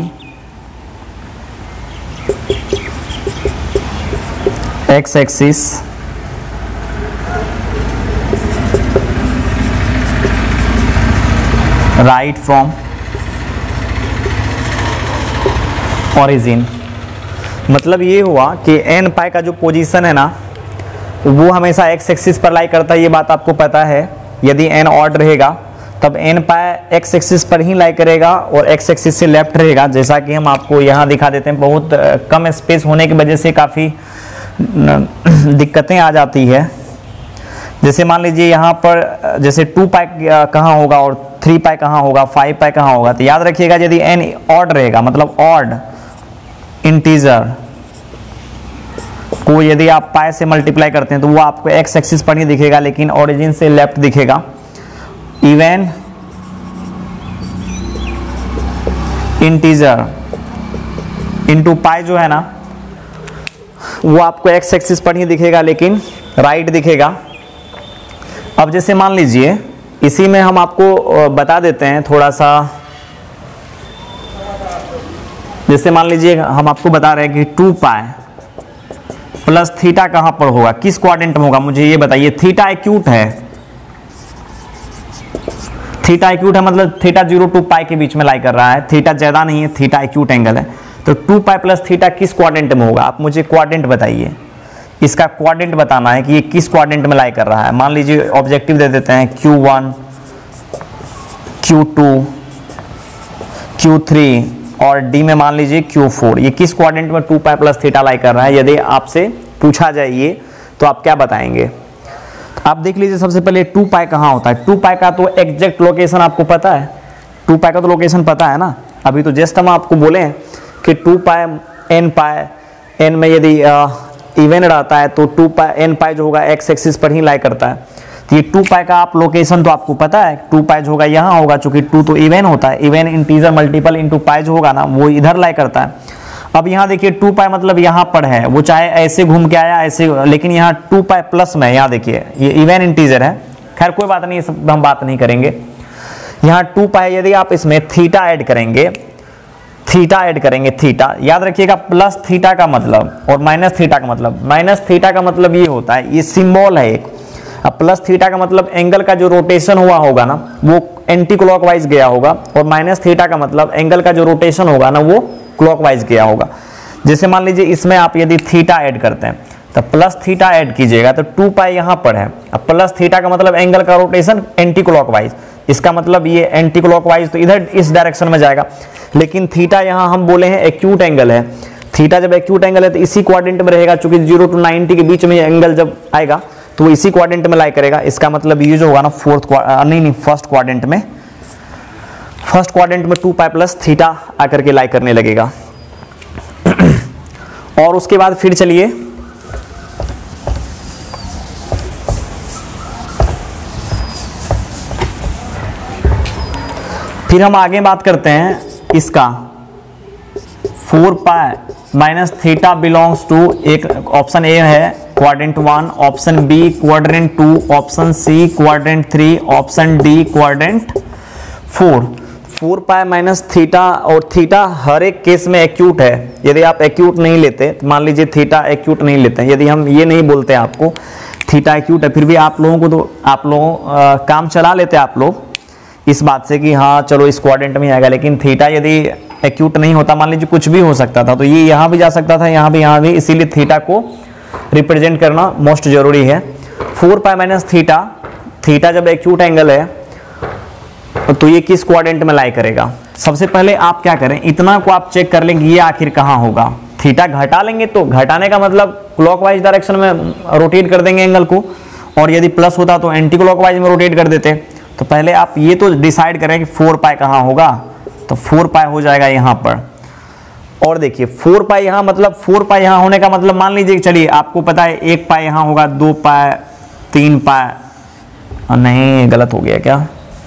x axis right from origin। मतलब ये हुआ कि N पाई का जो position है ना, वो हमेशा एक्स एक्सिस पर लाई करता है, ये बात आपको पता है। यदि एन ऑड रहेगा तब एन पाई एक्स एक्सिस पर ही लाई करेगा और एक्स एक्सिस से लेफ्ट रहेगा, जैसा कि हम आपको यहाँ दिखा देते हैं। बहुत कम स्पेस होने की वजह से काफ़ी दिक्कतें आ जाती है। जैसे मान लीजिए यहाँ पर जैसे टू पाई कहाँ होगा और थ्री पाई कहाँ होगा, फाइव पाई कहाँ होगा, तो याद रखिएगा यदि एन ऑड रहेगा मतलब ऑड इंटीजर को यदि आप पाई से मल्टीप्लाई करते हैं तो वो आपको एक्स एक्सिस पर नहीं दिखेगा, लेकिन ओरिजिन से लेफ्ट दिखेगा। इवन इंटीजर इंटू पाई जो है ना, वो आपको एक्स एक्सिस पर नहीं दिखेगा, लेकिन राइट दिखेगा। अब जैसे मान लीजिए इसी में हम आपको बता देते हैं थोड़ा सा, जैसे मान लीजिए हम आपको बता रहे हैं कि टू पाई प्लस थीटा कहां पर होगा, किस क्वाड्रेंट में होगा, मुझे ये बताइए। थीटा एक्यूट है, थीटा एक्यूट है मतलब थीटा जीरो टू पाई के बीच में लाई कर रहा है, थीटा ज्यादा नहीं है, थीटा एक्यूट एंगल है। तो टू पाई प्लस थीटा किस क्वाड्रेंट में होगा, आप मुझे क्वाड्रेंट बताइए। इसका क्वाड्रेंट बताना है कि ये किस क्वाड्रेंट में लाई कर रहा है। मान लीजिए ऑब्जेक्टिव दे देते हैं Q one, Q two, Q three और डी में मान लीजिए क्यू फोर। ये किस क्वाड्रेंट में two pi plus theta lie कर रहा है, यदि आपसे पूछा जाए ये, तो आप क्या बताएंगे। आप देख लीजिए सबसे पहले टू पाई कहाँ होता है। टू पाई का तो एग्जैक्ट लोकेशन आपको पता है, टू पाई का तो लोकेशन पता है ना। अभी तो जस्ट हम आपको बोले हैं कि two pi N pi, N में यदि इवन रहता है तो टू पाई एन पाई जो होगा एक्स एक्सिस पर ही लाई करता है। तो ये टू पाई का आप लोकेशन तो आपको पता है, टू पाई जो होगा यहाँ होगा, चूंकि टू तो इवन होता है, even integer multiple into pi जो होगा ना वो इधर लाई करता है। अब यहाँ देखिए टू पाई मतलब यहाँ पर है, वो चाहे ऐसे घूम के आया ऐसे, लेकिन यहाँ टू पाई प्लस में, यहाँ देखिए ये इवन इंटीजर है। खैर कोई बात नहीं, सब हम बात नहीं करेंगे। यहाँ टू पाई यदि आप इसमें थीटा ऐड करेंगे, थीटा ऐड करेंगे, थीटा याद रखिएगा, प्लस थीटा का मतलब और माइनस थीटा का मतलब, माइनस थीटा का मतलब ये होता है, ये सिंबल है एक। अब प्लस थीटा का मतलब एंगल का जो रोटेशन हुआ होगा ना वो एंटी क्लॉकवाइज गया होगा, और माइनस थीटा का मतलब एंगल का जो रोटेशन होगा ना वो क्लॉकवाइज गया होगा। जैसे मान लीजिए इसमें आप यदि थीटा ऐड करते हैं तो प्लस थीटा ऐड कीजिएगा तो टू पाई यहाँ पर है। अब प्लस थीटा का मतलब एंगल का रोटेशन एंटी क्लॉकवाइज, इसका मतलब ये एंटी क्लॉकवाइज तो इधर इस डायरेक्शन में जाएगा, लेकिन थीटा यहाँ हम बोले हैं एक्यूट एंगल है, थीटा जब एक्यूट एंगल है तो इसी क्वाड्रेंट में रहेगा, चूंकि जीरो टू नाइंटी के बीच में एंगल जब आएगा तो वो इसी क्वाड्रेंट में लाई करेगा। इसका मतलब ये जो होगा ना फोर्थ नहीं नहीं फर्स्ट क्वाड्रेंट में, फर्स्ट क्वाड्रेंट में टू पाई प्लस थीटा आकर के लाई करने लगेगा। और उसके बाद फिर चलिए फिर हम आगे बात करते हैं इसका four pi minus theta belongs to, एक ऑप्शन ए है quadrant one, option B quadrant two, option C quadrant three, option D quadrant four. Four pi minus theta, और थीटा हर एक केस में एक्यूट है। यदि आप एक्यूट नहीं लेते तो मान लीजिए थीटा एक्यूट नहीं लेते हैं, यदि हम ये नहीं बोलते आपको थीटा एक्यूट है, फिर भी आप लोगों को तो आप लोगों काम चला लेते आप लोग इस बात से कि हाँ चलो इस क्वाड्रेंट में आएगा, लेकिन थीटा यदि एक्यूट नहीं होता, मान लीजिए कुछ भी हो सकता था, तो ये यहाँ भी जा सकता था, यहाँ भी यहाँ भी, इसीलिए थीटा को रिप्रेजेंट करना मोस्ट जरूरी है। Four pi minus theta, theta जब एक्यूट एंगल है तो ये किस क्वाड्रेंट में लाई करेगा। सबसे पहले आप क्या करें, इतना को आप चेक कर लेंगे ये आखिर कहाँ होगा। थीटा घटा लेंगे तो घटाने का मतलब क्लॉकवाइज डायरेक्शन में रोटेट कर देंगे एंगल को, और यदि प्लस होता तो एंटी क्लॉकवाइज में रोटेट कर देते। तो पहले आप ये तो डिसाइड करें कि फोर पाई कहाँ होगा, तो फोर पाई हो जाएगा यहाँ पर। और देखिए फोर पाई यहाँ मतलब फोर पाई यहाँ होने का मतलब मान लीजिए चलिए आपको पता है एक पाई यहाँ होगा, दो पाई, तीन पाई, नहीं गलत हो गया क्या,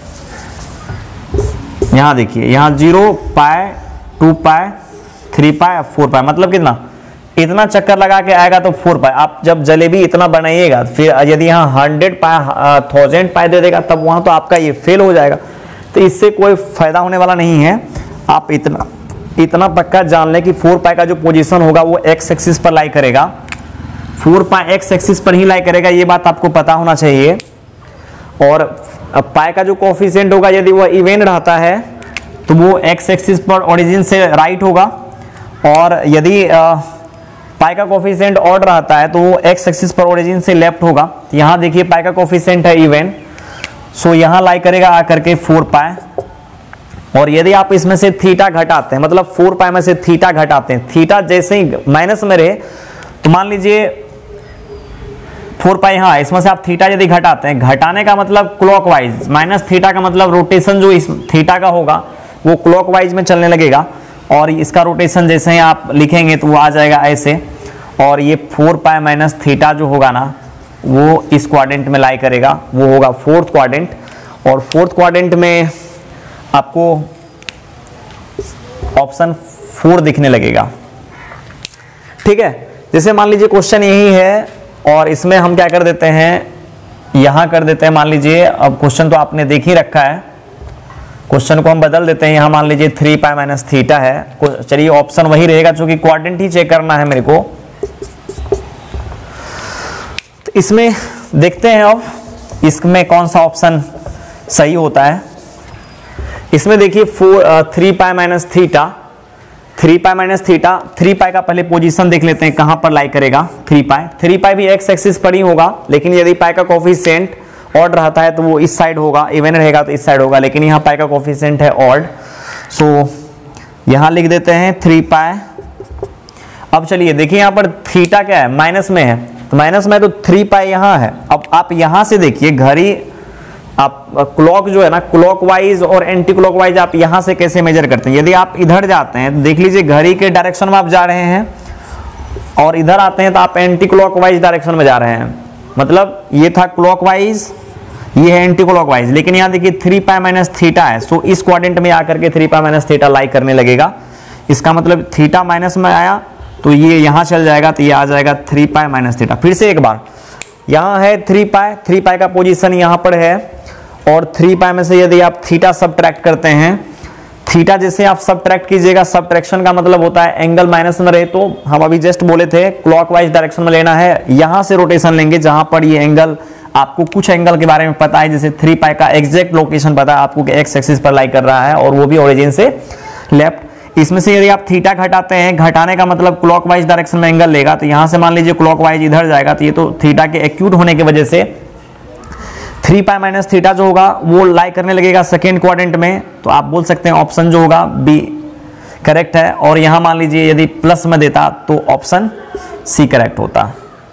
यहाँ देखिए यहाँ zero pi, two pi, three pi, four pi, मतलब कितना, इतना चक्कर लगा के आएगा तो फोर पाई। आप जब जलेबी इतना बनाइएगा, फिर यदि यहाँ हंड्रेड पाई थाउजेंड पाई दे देगा तब वहाँ तो आपका ये फेल हो जाएगा, तो इससे कोई फायदा होने वाला नहीं है। आप इतना इतना पक्का जान लें कि फोर पाई का जो पोजीशन होगा वो एक्स एक्सिस पर लाई करेगा, फोर पाई एक्स एक्सिस पर ही लाई करेगा, ये बात आपको पता होना चाहिए। और पाई का जो कोफिशिएंट होगा यदि वह इवन रहता है तो वो एक्स एक्सिस पर ओरिजिन से राइट होगा, और यदि पाई का कोफिशिएंट ऑड रहता है तो वो एक्स एक्सिस पर ओरिजिन से लेफ्ट होगा। यहाँ देखिए पाई का कोफिशिएंट है इवन, सो यहाँ लाई करेगा आकर के फोर पाई। और यदि आप इसमें से थीटा घटाते हैं, मतलब फोर पाई में से थीटा घटाते हैं, थीटा जैसे ही माइनस में रहे तो मान लीजिए फोर पाई यहाँ, इसमें से आप थीटा यदि घटाते हैं, घटाने का मतलब क्लॉकवाइज, माइनस थीटा का मतलब रोटेशन जो इस थीटा का होगा वो क्लॉकवाइज में चलने लगेगा, और इसका रोटेशन जैसे ही आप लिखेंगे तो वो आ जाएगा ऐसे। और ये फोर पाई माइनस थीटा जो होगा ना वो इस क्वाड्रेंट में लाई करेगा, वो होगा फोर्थ क्वाड्रेंट। और फोर्थ क्वाड्रेंट में आपको ऑप्शन फोर दिखने लगेगा, ठीक है। जैसे मान लीजिए क्वेश्चन यही है और इसमें हम क्या कर देते हैं, यहां कर देते हैं, मान लीजिए अब क्वेश्चन तो आपने देख ही रखा है, क्वेश्चन को हम बदल देते हैं, यहां मान लीजिए थ्री पाई माइनस थीटा है। चलिए ऑप्शन वही रहेगा क्योंकि क्वाड्रेंट ही चेक करना है मेरे को। तो इसमें देखते हैं अब इसमें कौन सा ऑप्शन सही होता है। इसमें देखिए four three pi minus theta, three pi minus theta, three pi का पहले पोजीशन देख लेते हैं कहां पर लाई करेगा। थ्री पाई थ्री पाई भी एक्स एक्सिस पर ही होगा, लेकिन यदि पाई का कोफिशिएंट ऑड रहता है तो वो इस साइड होगा, इवन रहेगा तो इस साइड होगा, लेकिन यहाँ पाई का कोफिशिएंट है ऑड, सो यहाँ लिख देते हैं थ्री पाई। अब चलिए देखिए यहाँ पर थीटा क्या है, माइनस में है, तो माइनस में तो थ्री पाई यहाँ है। अब आप यहाँ से देखिए घड़ी, आप क्लॉक जो है ना, क्लॉकवाइज और एंटी क्लॉकवाइज आप यहाँ से कैसे मेजर करते हैं। यदि आप इधर जाते हैं, देख लीजिए घड़ी के डायरेक्शन में आप जा रहे हैं, और इधर आते हैं तो आप एंटी क्लॉकवाइज डायरेक्शन में जा रहे हैं, मतलब ये था क्लॉकवाइज, ये है एंटी क्लॉकवाइज, लेकिन यहाँ देखिए थ्री पाई माइनस थीटा है, सो इस क्वाड्रेंट में आकर के three pi minus theta lie करने लगेगा। इसका मतलब थीटा माइनस में आया तो ये यहाँ चल जाएगा, तो ये आ जाएगा थ्री पाई माइनस थीटा। फिर से एक बार, यहाँ है थ्री पाई, थ्री पाई का पोजीशन यहाँ पर है, और थ्री पाई में से यदि आप थीटा सबट्रैक्ट करते हैं, थीटा जैसे आप सबट्रैक्ट कीजिएगा, सबट्रैक्शन का मतलब होता है एंगल माइनस में रहे, तो हम अभी जस्ट बोले थे क्लॉकवाइज डायरेक्शन में लेना है, यहाँ से रोटेशन लेंगे जहां पर ये एंगल, आपको कुछ एंगल के बारे में पता है, जैसे थ्री पाई का एग्जैक्ट लोकेशन पता है आपको कि एक्स एक्सिस पर लाई कर रहा है, और वो भी ओरिजिन से लेफ्ट। इसमें से यदि आप थीटा घटाते हैं, घटाने का मतलब क्लॉकवाइज डायरेक्शन में एंगल लेगा, तो यहां से मान लीजिए क्लॉकवाइज इधर जाएगा, तो ये तो थीटा के एक्यूट होने की वजह से थ्री पाई माइनस थीटा जो होगा वो लाई करने लगेगा सेकेंड क्वाड्रेंट में। तो आप बोल सकते हैं ऑप्शन जो होगा बी करेक्ट है, और यहां मान लीजिए यदि प्लस में देता तो ऑप्शन सी करेक्ट होता।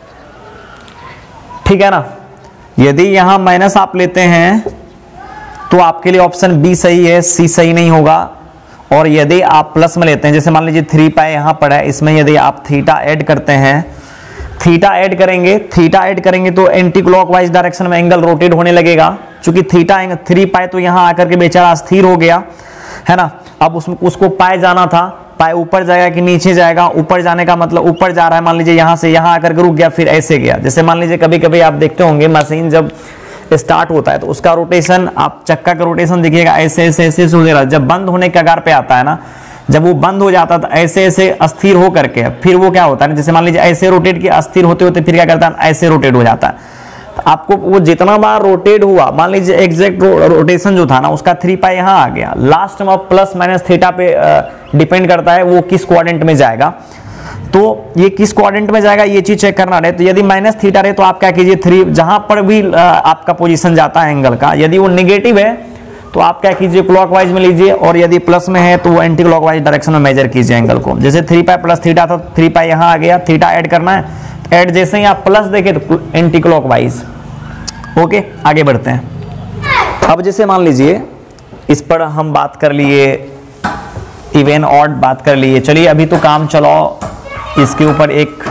ठीक है ना। यदि यहां माइनस आप लेते हैं तो आपके लिए ऑप्शन बी सही है, सी सही नहीं होगा। और यदि आप प्लस में लेते हैं, जैसे मान लीजिए थ्री पाई यहां पर है, इसमें यदि आप थीटा ऐड करते हैं, थीटा ऐड करेंगे थीटा ऐड करेंगे तो एंटी क्लॉकवाइज डायरेक्शन में एंगल रोटेट होने लगेगा, क्योंकि थीटा थ्री पाई तो यहां आकर के बेचारा स्थिर हो गया है ना। अब उसमें उसको पाए जाना था, पाए ऊपर जाएगा कि नीचे जाएगा, ऊपर जाने का मतलब ऊपर जा रहा है, मान लीजिए यहां से यहां आकर के रुक गया, फिर ऐसे गया। जैसे मान लीजिए कभी कभी आप देखते होंगे मशीन जब स्टार्ट होता है तो उसका रोटेशन, आप चक्का का रोटेशन देखिएगा ऐसे ऐसे ऐसे हो रहा है, जब बंद होने के कगार पे आता है ना, जब वो बंद हो जाता है तो ऐसे ऐसे अस्थिर हो करके फिर वो क्या होता है, जैसे मान लीजिए ऐसे रोटेट किया, अस्थिर होते होते फिर क्या करता है, ऐसे रोटेट हो जाता है। तो आपको वो जितना बार रोटेट हुआ, मान लीजिए एग्जैक्ट रोटेशन जो था ना उसका थ्री पाई यहाँ आ गया, लास्ट में प्लस माइनस थीटा पे डिपेंड करता है वो किस क्वाड्रेंट में जाएगा। तो ये किस क्वाड्रेंट में जाएगा ये चीज चेक करना रहे। तो यदि माइनस थीटा रहे तो आप क्या कीजिए, थ्री जहां पर भी आपका पोजीशन जाता है एंगल का, यदि वो नेगेटिव है तो आप क्या कीजिए क्लॉकवाइज में लीजिए, और यदि प्लस में है तो वो एंटी क्लॉकवाइज डायरेक्शन में मेजर कीजिए एंगल को। जैसे थ्री पाई प्लस थीटा था, थ्री पाई यहाँ आ गया, थीटा ऐड करना है, ऐड जैसे ही आप प्लस देखे तो एंटी क्लॉकवाइज। ओके, आगे बढ़ते हैं। अब जैसे मान लीजिए इस पर हम बात कर लिए, इवन ऑड बात कर लिए, चलिए अभी तो काम चलाओ इसके ऊपर एक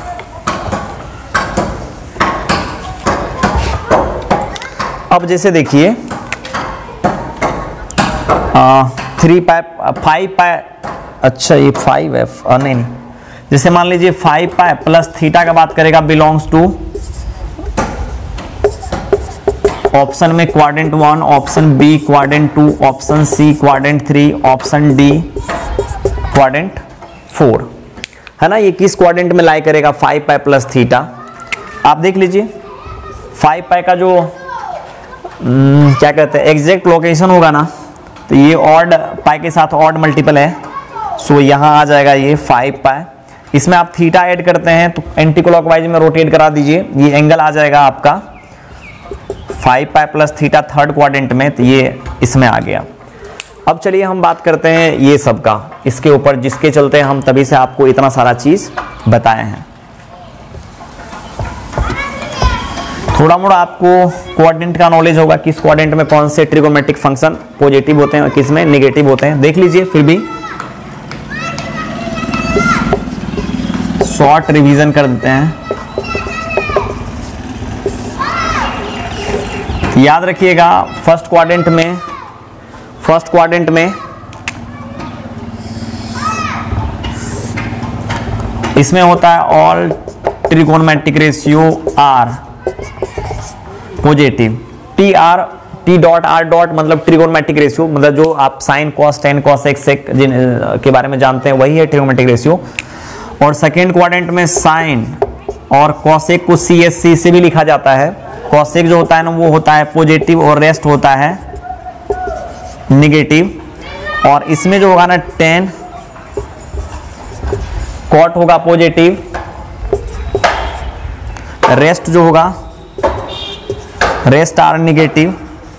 अब जैसे देखिए थ्री पाई फाइव पाई, अच्छा ये फाइव है नहीं नहीं, जैसे मान लीजिए फाइव पाई प्लस थीटा का बात करेगा, बिलोंग्स टू ऑप्शन में quadrant one, option B quadrant two, option C quadrant three, option D quadrant four, है ना। ये किस क्वाड्रेंट में लाई करेगा, फाइव पाई प्लस थीटा। आप देख लीजिए फाइव पाई का जो न, क्या कहते हैं एग्जैक्ट लोकेशन होगा ना, तो ये ऑड पाई के साथ ऑड मल्टीपल है, सो यहाँ आ जाएगा ये फाइव पाई। इसमें आप थीटा ऐड करते हैं तो एंटी क्लॉकवाइज में रोटेट करा दीजिए, ये एंगल आ जाएगा आपका five pi plus theta third quadrant में, तो ये इसमें आ गया। अब चलिए हम बात करते हैं ये सब का, इसके ऊपर जिसके चलते हम तभी से आपको इतना सारा चीज बताए हैं। थोड़ा मोड़ा आपको क्वाड्रेंट का नॉलेज होगा, किस क्वाड्रेंट में कौन से ट्रिगोमेट्रिक फंक्शन पॉजिटिव होते हैं और किस में नेगेटिव होते हैं, देख लीजिए। फिर भी शॉर्ट रिवीजन कर देते हैं। याद रखिएगा फर्स्ट क्वाड्रेंट में फर्स्ट क्वाड्रेंट में इसमें होता है all trigonometric ratio are positive, T R T dot R dot मतलब ट्रिगोनोमेट्रिक रेशियो, मतलब जो आप sine cos tan cos X sec जिन के बारे में जानते हैं वही है ट्रिगोनोमेट्रिक रेशियो। और सेकेंड क्वाड्रेंट में साइन और कॉसेक को सी एस सी से भी लिखा जाता है। कॉसेक जो होता है ना वो होता है पॉजिटिव और रेस्ट होता है निगेटिव। और इसमें जो होगा ना टेन कॉट होगा पॉजिटिव, रेस्ट जो होगा रेस्ट आर निगेटिव।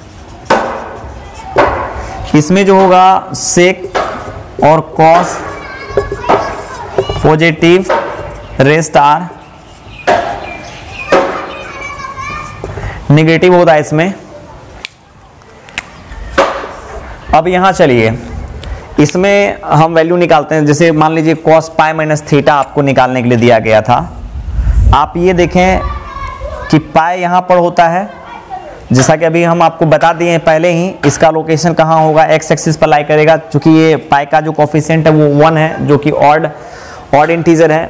इसमें जो होगा सेक और cos positive, rest are negative होता है इसमें। अब यहां चलिए इसमें हम वैल्यू निकालते हैं। जैसे मान लीजिए कॉस पाई माइनस थीटा आपको निकालने के लिए दिया गया था। आप ये देखें कि पाई यहां पर होता है, जैसा कि अभी हम आपको बता दिए हैं पहले ही, इसका लोकेशन कहां होगा, एक्स एक्सिस पर लाई करेगा, क्योंकि ये पाई का जो कोफिशिएंट है वो वन है, जो कि ऑड ऑड इंटीजर है।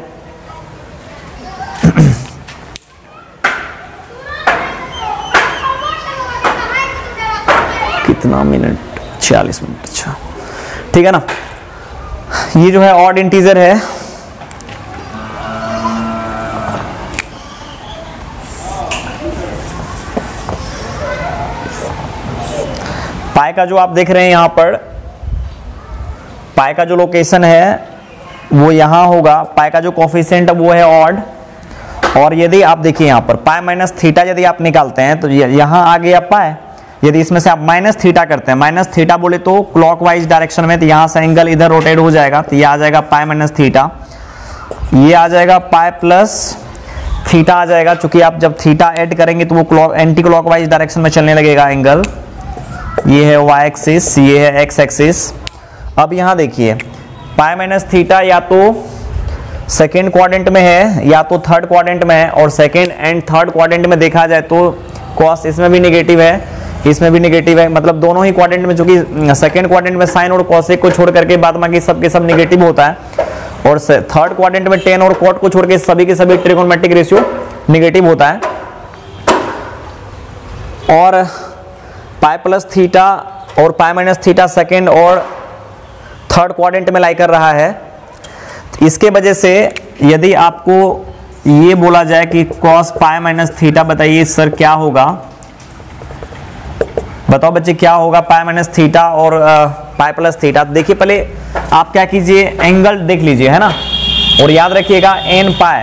कितना मिनट, छियालीस मिनट, अच्छा ठीक है ना। ये जो है ऑड इंटीजर है, पाई का जो आप देख रहे हैं यहां पर, पाई का जो लोकेशन है वो यहां होगा, पाई का जो कोफिशिएंट है वो है ऑड। और यदि आप देखिए यहां पर पाई माइनस थीटा यदि आप निकालते हैं तो यहां आ गया पाई, यदि इसमें से आप माइनस थीटा करते हैं, माइनस थीटा बोले तो क्लॉकवाइज डायरेक्शन में, तो यहाँ से एंगल इधर रोटेट हो जाएगा, तो ये आ जाएगा पाई माइनस थीटा, ये आ जाएगा पाई प्लस थीटा आ जाएगा। चूंकि आप जब थीटा ऐड करेंगे तो वो क्लॉक एंटी क्लॉकवाइज डायरेक्शन में चलने लगेगा एंगल। ये है वाई एक्सिस, ये है एक्स एक्सिस। अब यहाँ देखिए पाई माइनस थीटा या तो सेकेंड क्वाड्रेंट में है या तो थर्ड क्वाड्रेंट में है, और सेकेंड एंड थर्ड क्वाड्रेंट में देखा जाए तो कॉस इसमें भी निगेटिव है, इसमें भी निगेटिव है, मतलब दोनों ही क्वाड्रेंट में, चूंकि सेकेंड क्वाड्रेंट में साइन और कॉसेक को छोड़ करके बाद बाकी सब के सब निगेटिव होता है, और थर्ड क्वाड्रेंट में टेन और कॉट को छोड़ के सभी के सभी ट्रिगोनोमेट्रिक रेशियो निगेटिव होता है। और पाई प्लस थीटा और पाई माइनस थीटा सेकेंड और थर्ड क्वाड्रेंट में लाई कर रहा है। इसके वजह से यदि आपको ये बोला जाए कि कॉस पाई माइनस थीटा, बताइए सर क्या होगा, बताओ बच्चे क्या होगा पाई माइनस थीटा और पाई प्लस थीटा। देखिए पहले आप क्या कीजिए, एंगल देख लीजिए, है ना, और याद रखिएगा N pi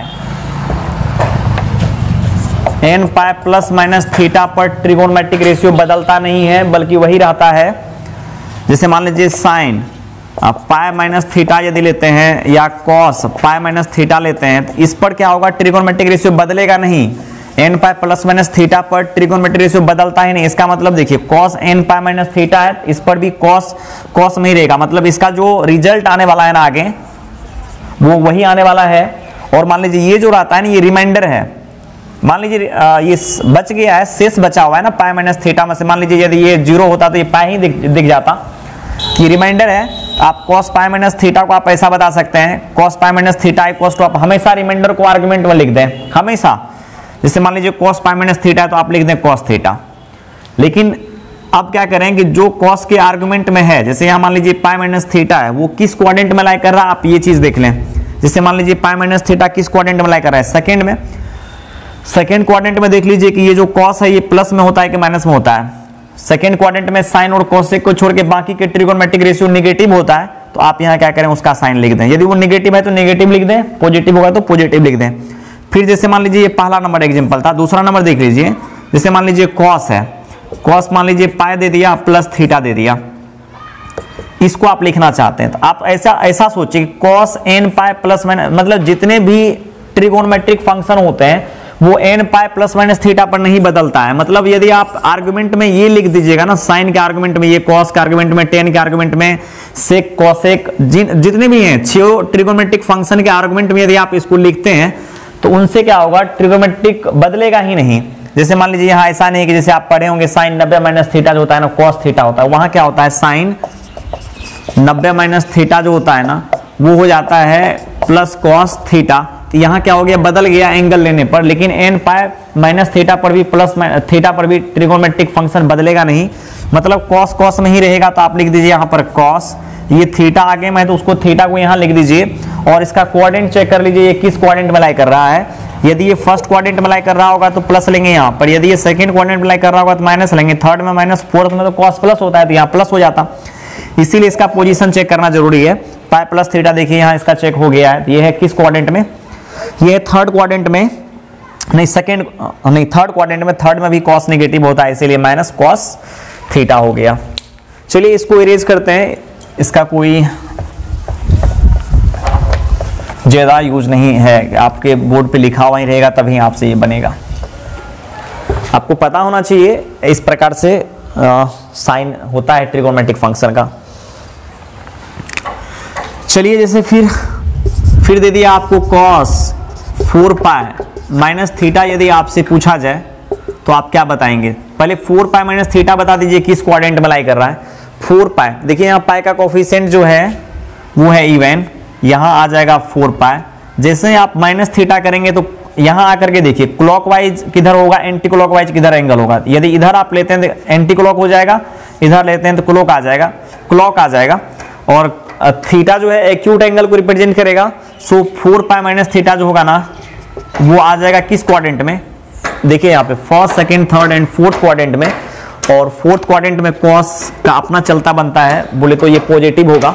N pi plus minus theta पर ट्रिगोनोमेट्रिक रेशियो बदलता नहीं है, बल्कि वही रहता है। जैसे मान लीजिए साइन पाई माइनस थीटा यदि लेते हैं या कॉस पाई माइनस थीटा लेते हैं, तो इस पर क्या होगा, ट्रिगोनोमेट्रिक रेशियो बदलेगा नहीं। N pi plus minus theta पर ट्रिगोनोमेट्रिक रेशियो बदलता ही नहीं। इसका मतलब देखिए cos N pi minus theta है, इस पर भी कॉस कॉस में ही रहेगा, मतलब इसका जो रिजल्ट आने वाला है ना आगे वो वही आने वाला है। और मान लीजिए ये जो रहता है ना, ये रिमाइंडर है, मान लीजिए ये बच गया है, शेष बचा हुआ है ना पाई माइनस थीटा में से। मान लीजिए यदि ये जीरो होता तो ये पाई ही दिख, दिख जाता, कि रिमाइंडर है। आप कॉस पाई माइनस थीटा को आप ऐसा बता सकते हैं, cos pi minus theta equals to, आप हमेशा रिमाइंडर को आर्गुमेंट में लिख दें, हमेशा। जैसे मान लीजिए कॉस पाई माइनस थीटा है तो आप लिख दें कॉस थीटा। लेकिन अब क्या करें कि जो कॉस के आर्गुमेंट में है, जैसे यहाँ मान लीजिए पाई माइनस थीटा है, वो किस क्वाड्रेंट में लाई कर रहा है, आप ये चीज देख लें। जैसे मान लीजिए पाई माइनस थीटा किस क्वाड्रेंट में लाई कर रहा है, सेकंड में। सेकंड क्वाड्रेंट में देख लीजिए कि ये जो कॉस है ये प्लस में होता है कि माइनस में होता है। सेकेंड क्वाड्रेंट में साइन और कोसेक को छोड़ के बाकी के ट्रिगोनोमेट्रिक रेशियो निगेटिव होता है, तो आप यहाँ क्या करें, उसका साइन लिख दें। यदि वो निगेटिव है तो निगेटिव लिख दें, पॉजिटिव होगा तो पॉजिटिव लिख दें। फिर जैसे मान लीजिए ये पहला नंबर एग्जांपल था, दूसरा नंबर देख लीजिए। जैसे मान लीजिए कॉस है, कॉस मान लीजिए पाई दे दिया प्लस थीटा दे दिया, इसको आप लिखना चाहते हैं तो आप ऐसा ऐसा सोचिए cos N pi plus minus, मतलब जितने भी ट्रिगोनोमेट्रिक फंक्शन होते हैं वो N pi plus minus theta पर नहीं बदलता है। मतलब यदि आप आर्गुमेंट में ये लिख दीजिएगा ना, साइन के आर्गुमेंट में ये, कॉस के आर्गुमेंट में, टेन के आर्गुमेंट में, सेक कॉसेक, जिन जितने भी हैं छह ट्रिगोनोमेट्रिक फंक्शन के आर्गुमेंट में यदि आप इसको लिखते हैं तो उनसे क्या होगा, ट्रिगोनोमेट्रिक बदलेगा ही नहीं। जैसे मान लीजिए यहाँ ऐसा नहीं है कि जैसे आप पढ़े होंगे साइन नब्बे माइनस थीटा जो होता है ना कॉस थीटा होता है, वहां क्या होता है साइन नब्बे माइनस थीटा जो होता है ना वो हो जाता है प्लस कॉस थीटा। तो यहाँ क्या हो गया, बदल गया एंगल लेने पर। लेकिन एन पाई माइनस थीटा पर भी प्लस थीटा पर भी ट्रिगोनोमेट्रिक फंक्शन बदलेगा नहीं, मतलब कॉस कॉस में ही रहेगा। तो आप लिख दीजिए यहाँ पर कॉस, ये थीटा आगे में है तो उसको थीटा को यहाँ लिख दीजिए, और इसका क्वाड्रेंट चेक कर लीजिए ये किस क्वाड्रेंट में लाई कर रहा है। यदि ये फर्स्ट क्वाड्रेंट में लाई कर रहा होगा तो प्लस लेंगे यहाँ पर, यदि ये सेकंड क्वाड्रेंट में लाई कर रहा होगा तो माइनस लेंगे, थर्ड में माइनस, फोर्थ में तो कॉस प्लस होता है तो यहाँ प्लस हो जाता। इसीलिए इसका पोजीशन चेक करना जरूरी है। पाई प्लस थीटा देखिए यहाँ इसका चेक हो गया है, ये है किस क्वाड्रेंट में, ये थर्ड क्वाड्रेंट में, नहीं सेकंड नहीं थर्ड क्वाड्रेंट में, थर्ड में भी कॉस नेगेटिव होता है इसीलिए माइनस कॉस थीटा हो गया। चलिए इसको इरेज करते हैं, इसका कोई ज्यादा यूज नहीं है, आपके बोर्ड पे लिखा हुआ ही रहेगा तभी आपसे ये बनेगा। आपको पता होना चाहिए इस प्रकार से साइन होता है ट्रिगोनोमेट्रिक फंक्शन का। चलिए जैसे फिर फिर दे दिया आपको cos four pi minus theta, यदि आपसे पूछा जाए तो आप क्या बताएंगे। पहले फोर पाई माइनस थीटा बता दीजिए किस क्वाड्रेंट में लाई कर रहा है। फोर पाई देखिए यहाँ पाई का कोफिशिएंट जो है वो है इवन, यहाँ आ जाएगा फोर पाई। जैसे ही आप माइनस थीटा करेंगे तो यहाँ आकर के देखिए क्लॉकवाइज किधर होगा, एंटी क्लॉकवाइज किधर एंगल होगा। यदि इधर आप लेते हैं तो एंटी क्लॉक हो जाएगा, इधर लेते हैं तो क्लॉक आ जाएगा, क्लॉक आ जाएगा। और थीटा जो है एक्यूट एंगल को रिप्रेजेंट करेगा। So four pi minus theta जो होगा ना वो आ जाएगा किस क्वाड्रेंट में, देखिए यहाँ पे first second third and fourth quadrant में। और फोर्थ क्वाड्रेंट में कॉस का अपना चलता बनता है, बोले तो ये पॉजिटिव होगा।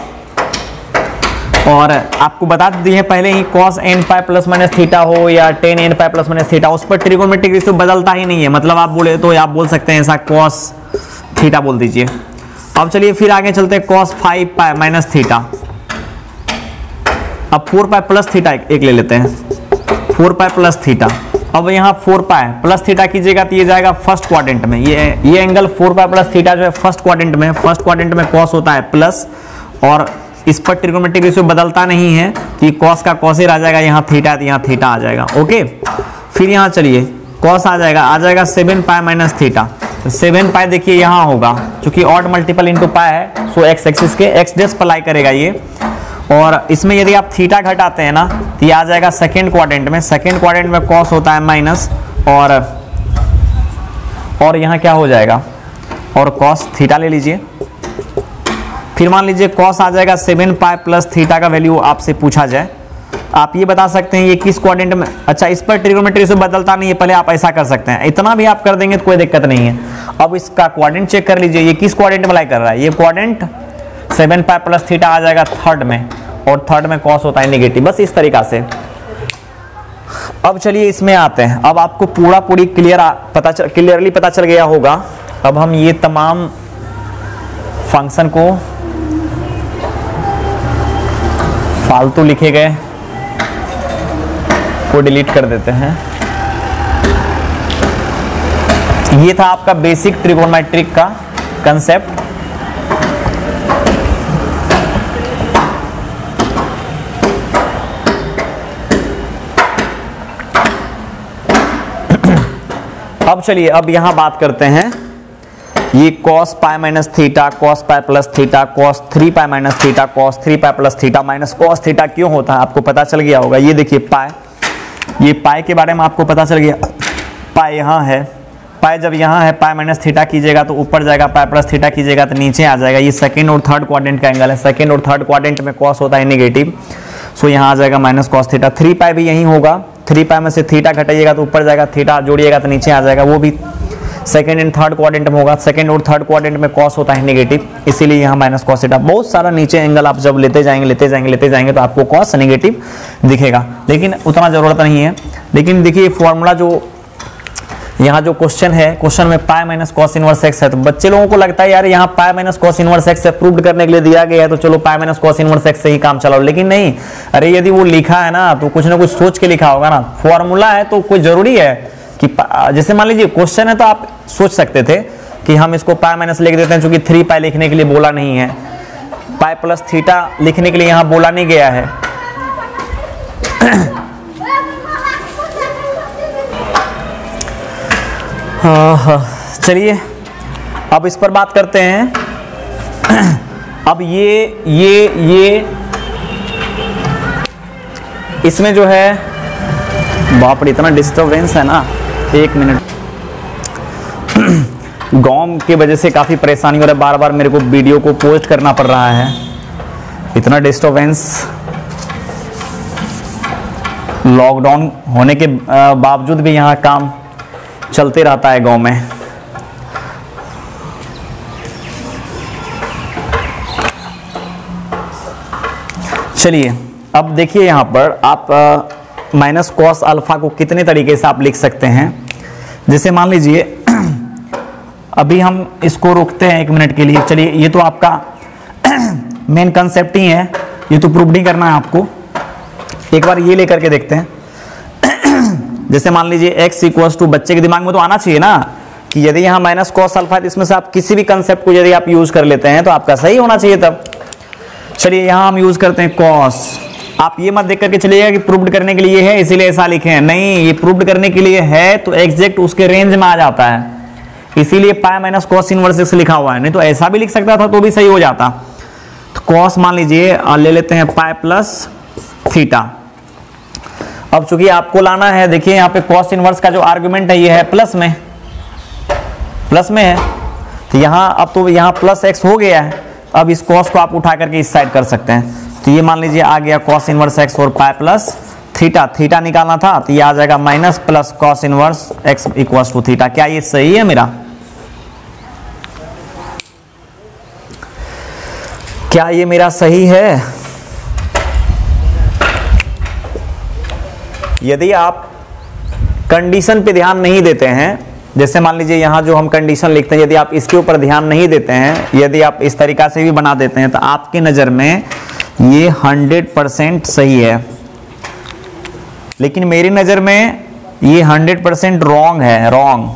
और आपको बता दिए पहले ही cos N pi plus minus theta हो या tan N pi plus minus theta, उस पर ट्रिगोनोमेट्रिक रेशियो बदलता ही नहीं है। मतलब आप बोले तो आप बोल सकते हैं ऐसा कॉस थीटा बोल दीजिए। अब चलिए फिर आगे चलते हैं, cos five pi minus theta. अब फोर पाई प्लस थीटा एक ले लेते हैं, फोर पाई प्लस थीटा। अब यहाँ फोर पाई प्लस थीटा कीजिएगा तो ये जाएगा फर्स्ट क्वाड्रेंट में। ये ये angle four pi plus theta जो है फर्स्ट क्वाड्रेंट में, फर्स्ट क्वाड्रेंट में कॉस होता है प्लस, और इस पर ट्रिग्नोमेट्रिक रेशियो बदलता नहीं है कि कॉस का कॉस ही आ जाएगा, यहाँ थीटा तो यहाँ थीटा आ जाएगा। ओके, फिर यहाँ चलिए कॉस आ जाएगा आ जाएगा सेवन पाई माइनस थीटा। तो सेवन पाई देखिए यहाँ होगा, क्योंकि ऑड मल्टीपल इंटू पाई है, सो एक्स एक्सिस के एक्स डेस पर लाई करेगा ये। और इसमें यदि आप थीटा घटाते हैं ना तो ये आ जाएगा सेकेंड क्वाड्रेंट में। सेकेंड क्वाड्रेंट में कॉस होता है माइनस, और और यहाँ क्या हो जाएगा, और कॉस थीटा ले लीजिए। फिर मान लीजिए कॉस आ जाएगा सेवन पाई प्लस थीटा का वैल्यू आपसे पूछा जाए, आप ये बता सकते हैं ये किस क्वाड्रेंट में। अच्छा, इस पर ट्रिग्नोमेट्री से बदलता नहीं है, पहले आप ऐसा कर सकते हैं, इतना भी आप कर देंगे तो कोई दिक्कत नहीं है। अब इसका क्वाड्रेंट चेक कर लीजिए, ये किस क्वाड्रेंट में लाई कर रहा है, ये quadrant seven pi plus theta आ जाएगा थर्ड में, और थर्ड में कॉस होता है नेगेटिव। बस इस तरीका से। अब चलिए इसमें आते हैं। अब आपको पूरा पूरी क्लियर पता चल क्लियरली पता चल गया होगा। अब हम ये तमाम फंक्शन को फालतू लिखे गए को डिलीट कर देते हैं। ये था आपका बेसिक ट्रिगोनोमेट्रिक का कंसेप्ट। अब चलिए अब यहां बात करते हैं, ये cos pi minus theta, cos pi plus theta, cos three pi minus theta, cos three pi plus theta minus cos theta क्यों होता है, आपको पता चल गया होगा। ये देखिए पाई, ये पाई के बारे में आपको पता चल गया। पाई यहाँ है, पाई जब यहाँ है, पाई माइनस थीटा कीजिएगा तो ऊपर जाएगा, पाई प्लस थीटा कीजिएगा तो नीचे आ जाएगा। ये सेकेंड और थर्ड क्वाड्रेंट का एंगल है, सेकेंड और थर्ड क्वाड्रेंट में कॉस होता है नेगेटिव, सो यहाँ आ जाएगा minus cos theta. Three pi भी यही होगा, थ्री पाई में से थीटा घटाइएगा तो ऊपर जाएगा, थीटा जोड़िएगा तो नीचे आ जाएगा, वो भी सेकेंड एंड थर्ड क्वाड्रेंट में होगा। सेकेंड और थर्ड क्वाड्रेंट में कॉस होता है नेगेटिव, इसीलिए यहाँ माइनस कॉस थीटा। बहुत सारा नीचे एंगल आप जब लेते जाएंगे लेते जाएंगे लेते जाएंगे तो आपको कॉस नेगेटिव दिखेगा, लेकिन उतना जरूरत नहीं है। लेकिन देखिए फॉर्मूला जो यहाँ जो क्वेश्चन है, क्वेश्चन में pi minus cos inverse x है, तो बच्चे लोगों को लगता है यार यहाँ pi minus cos inverse x है, प्रूव करने के लिए दिया गया है तो चलो pi minus cos inverse X से ही काम चलाओ। लेकिन नहीं, अरे यदि वो लिखा है ना तो कुछ ना कुछ सोच के लिखा होगा ना। फॉर्मूला है तो कोई जरूरी है कि जैसे मान लीजिए क्वेश्चन है तो आप सोच सकते थे कि हम इसको पाई माइनस लिख देते हैं, चूंकि थ्री पाई लिखने के लिए बोला नहीं है, पाई प्लस थीटा लिखने के लिए यहाँ बोला नहीं गया है। चलिए अब इस पर बात करते हैं। अब ये ये ये इसमें जो है, बाप रे इतना डिस्टर्बेंस है ना, एक मिनट। गांव के वजह से काफ़ी परेशानी हो रहा है, बार बार मेरे को वीडियो को पोस्ट करना पड़ रहा है, इतना डिस्टर्बेंस। लॉकडाउन होने के बावजूद भी यहाँ काम चलते रहता है गांव में। चलिए अब देखिए यहाँ पर आप माइनस कॉस अल्फा को कितने तरीके से आप लिख सकते हैं। जैसे मान लीजिए अभी हम इसको रोकते हैं एक मिनट के लिए। चलिए ये तो आपका मेन कंसेप्ट ही है, ये तो प्रूव नहीं करना है आपको। एक बार ये लेकर के देखते हैं। जैसे मान लीजिए x इक्वल्स टू, बच्चे के दिमाग में तो आना चाहिए ना कि यदि यहाँ माइनस कॉस अल्फा है, इसमें से आप किसी भी कंसेप्ट को यदि आप यूज कर लेते हैं तो आपका सही होना चाहिए तब। चलिए यहाँ हम यूज करते हैं कॉस। आप ये मत देख करके चलिएगा कि प्रूव्ड करने के लिए है इसीलिए ऐसा लिखे हैं, नहीं, ये प्रूव्ड करने के लिए है तो एग्जैक्ट उसके रेंज में आ जाता है, इसीलिए pi minus cos inverse X लिखा हुआ है, नहीं तो ऐसा भी लिख सकता था तो भी सही हो जाता। तो कॉस मान लीजिए और ले लेते हैं पाई प्लस थीटा। अब चूंकि आपको लाना है, देखिए यहाँ पे कॉस इनवर्स का जो आर्गुमेंट है ये है प्लस में, प्लस में है, तो यहाँ अब तो यहाँ प्लस एक्स हो गया है। अब इस कॉस को आप उठा करके इस साइड कर सकते हैं, तो ये मान लीजिए आ गया कॉस इनवर्स एक्स और पाई प्लस थीटा। थीटा निकालना था तो ये आ जाएगा minus plus cos inverse x equals to theta. क्या ये सही है मेरा? क्या ये मेरा सही है? यदि आप कंडीशन पे ध्यान नहीं देते हैं जैसे मान लीजिए यहाँ जो हम कंडीशन लिखते हैं, यदि आप इसके ऊपर ध्यान नहीं देते हैं, यदि आप इस तरीका से भी बना देते हैं तो आपके नज़र में ये हंड्रेड परसेंट सही है, लेकिन मेरी नज़र में ये हंड्रेड परसेंट रॉन्ग है, रॉन्ग।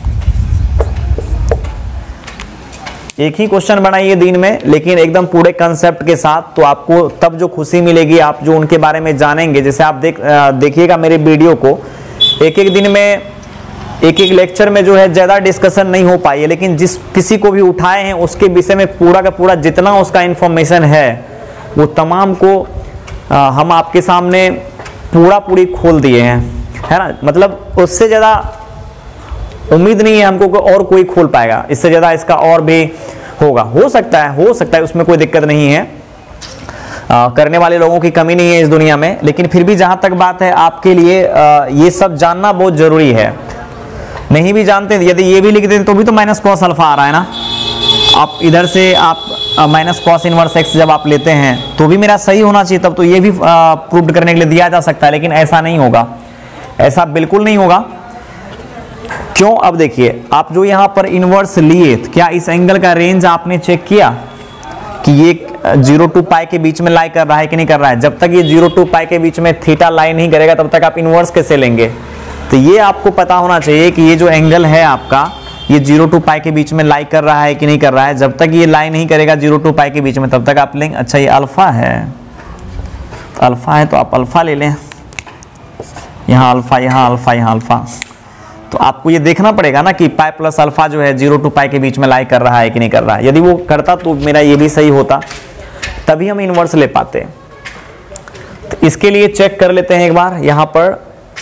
एक ही क्वेश्चन बनाइए दिन में, लेकिन एकदम पूरे कंसेप्ट के साथ, तो आपको तब जो खुशी मिलेगी, आप जो उनके बारे में जानेंगे। जैसे आप देख देखिएगा मेरे वीडियो को, एक एक दिन में एक एक लेक्चर में जो है ज़्यादा डिस्कशन नहीं हो पाई है, लेकिन जिस किसी को भी उठाए हैं उसके विषय में पूरा का पूरा जितना उसका इन्फॉर्मेशन है वो तमाम को आ, हम आपके सामने पूरा पूरी खोल दिए हैं, है ना। मतलब उससे ज़्यादा उम्मीद नहीं है हमको कि और कोई खोल पाएगा, इससे ज़्यादा इसका और भी होगा, हो सकता है हो सकता है उसमें कोई दिक्कत नहीं है। आ, करने वाले लोगों की कमी नहीं है इस दुनिया में, लेकिन फिर भी जहाँ तक बात है आपके लिए आ, ये सब जानना बहुत ज़रूरी है। नहीं भी जानते, यदि ये भी लिख देते तो भी तो माइनस कॉस अल्फा आ रहा है ना। आप इधर से आप माइनस कॉस इनवर्स एक्स जब आप लेते हैं तो भी मेरा सही होना चाहिए, तब तो ये भी प्रूव करने के लिए दिया जा सकता है, लेकिन ऐसा नहीं होगा, ऐसा बिल्कुल नहीं होगा। क्यों? अब देखिए, आप जो यहाँ पर इनवर्स लिए, क्या इस एंगल का रेंज आपने चेक किया कि ये जीरो टू पाई के बीच में लाई कर रहा है कि नहीं कर रहा है? जब तक ये जीरो टू पाई के बीच में थीटा लाई नहीं करेगा तब तक आप इनवर्स कैसे लेंगे? तो ये आपको पता होना चाहिए कि ये जो एंगल है आपका, ये जीरो टू पाई के बीच में लाई कर रहा है कि नहीं कर रहा है। जब तक ये लाई नहीं करेगा जीरो टू पाई के बीच में तब तक आप लेंगे। अच्छा, ये अल्फा है, अल्फा है तो आप अल्फा ले लें, यहाँ अल्फा, यहाँ अल्फा, यहाँ अल्फा। तो आपको ये देखना पड़ेगा ना कि पाई प्लस अल्फा जो है जीरो टू पाई के बीच में लाई कर रहा है कि नहीं कर रहा है। यदि वो करता तो मेरा ये भी सही होता, तभी हम इनवर्स ले पाते। तो इसके लिए चेक कर लेते हैं एक बार, यहाँ पर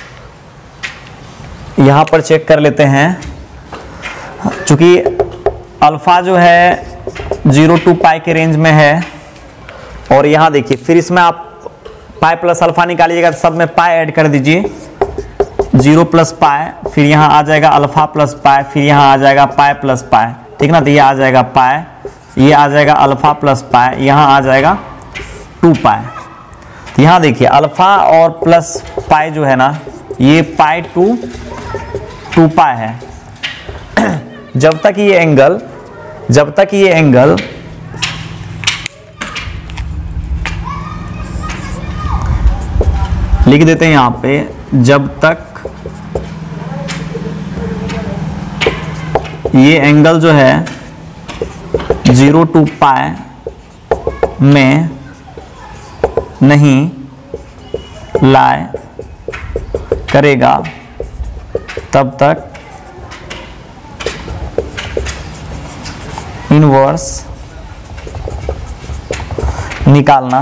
यहाँ पर चेक कर लेते हैं। चूंकि अल्फा जो है जीरो टू पाई के रेंज में है, और यहाँ देखिए फिर इसमें आप पाई प्लस अल्फा निकालिएगा तो सब में पाई ऐड कर दीजिए, जीरो प्लस पाई, फिर यहाँ आ जाएगा अल्फा प्लस पाई, फिर यहाँ आ जाएगा पाई प्लस पाई, ठीक ना। तो ये आ जाएगा पाई, ये आ जाएगा अल्फा प्लस पाई, यहाँ आ जाएगा टू पाई। तो यहाँ देखिए अल्फा और प्लस पाई जो है ना, ये पाई टू टू पाई है। जब तक ये एंगल जब तक ये एंगल लिख देते हैं यहाँ पे, जब तक ये एंगल जो है जीरो टू पाई में नहीं लाई करेगा तब तक इनवर्स निकालना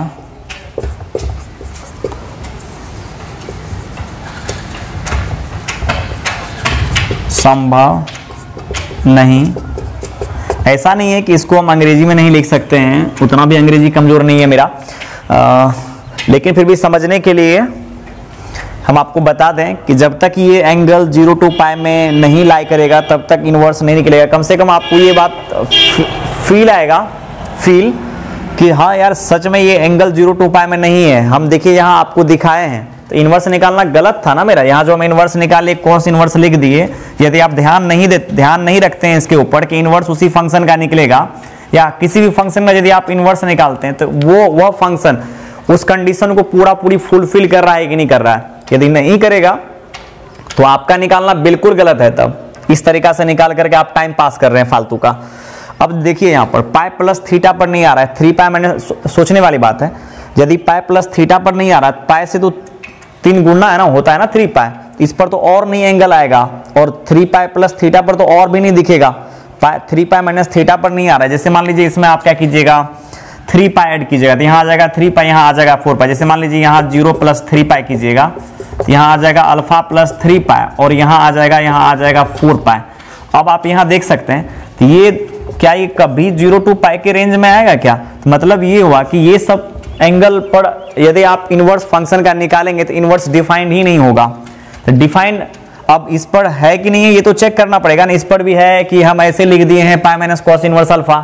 संभव नहीं। ऐसा नहीं है कि इसको हम अंग्रेजी में नहीं लिख सकते हैं, उतना भी अंग्रेजी कमजोर नहीं है मेरा, आ, लेकिन फिर भी समझने के लिए हम आपको बता दें कि जब तक ये एंगल जीरो टू पाई में नहीं लाई करेगा तब तक इनवर्स नहीं निकलेगा। कम से कम आपको ये बात फील आएगा, फील कि हाँ यार सच में ये एंगल जीरो टू पाई में नहीं है। हम देखिए यहाँ आपको दिखाए हैं, तो इनवर्स निकालना गलत था ना मेरा। यहाँ जो हम इनवर्स निकाले, कॉस इनवर्स लिख दिए। यदि आप ध्यान नहीं दे ध्यान नहीं रखते हैं इसके ऊपर कि इनवर्स उसी फंक्शन का निकलेगा, या किसी भी फंक्शन का यदि आप इनवर्स निकालते हैं तो वो वह फंक्शन उस कंडीशन को पूरा पूरी फुलफिल कर रहा है कि नहीं कर रहा है। यदि नहीं करेगा तो आपका निकालना बिल्कुल गलत है। तब इस तरीका से निकाल करके आप टाइम पास कर रहे हैं फालतू का। अब देखिए यहाँ पर पाई प्लस थीटा पर नहीं आ रहा है, थ्री पाई मैंने सोचने वाली बात है। यदि पाई प्लस थीटा पर नहीं आ रहा है, पाई से तो तीन गुना है ना, होता है ना थ्री पाई, इस पर तो और नहीं एंगल आएगा, और थ्री पाई प्लस थीटा पर तो और भी नहीं दिखेगा। Pi three pi minus theta पर नहीं आ रहा है। जैसे मान लीजिए इसमें आप क्या कीजिएगा, थ्री पाई ऐड कीजिएगा तो यहाँ आ जाएगा थ्री पाई, यहाँ आ जाएगा फोर पाई। जैसे मान लीजिए यहाँ जीरो प्लस थ्री पाई कीजिएगा तो यहाँ आ जाएगा अल्फा प्लस थ्री पाई, और यहाँ आ जाएगा यहाँ आ जाएगा फोर पाई। अब आप यहाँ देख सकते हैं तो ये क्या ये कभी जीरो टू पाई के रेंज में आएगा क्या? तो मतलब ये हुआ कि ये सब एंगल पर यदि आप इनवर्स फंक्शन का निकालेंगे तो इनवर्स डिफाइंड ही नहीं होगा। तो डिफाइंड अब इस पर है कि नहीं है ये तो चेक करना पड़ेगा ना। इस पर भी है कि हम ऐसे लिख दिए हैं pi minus cos inverse alpha,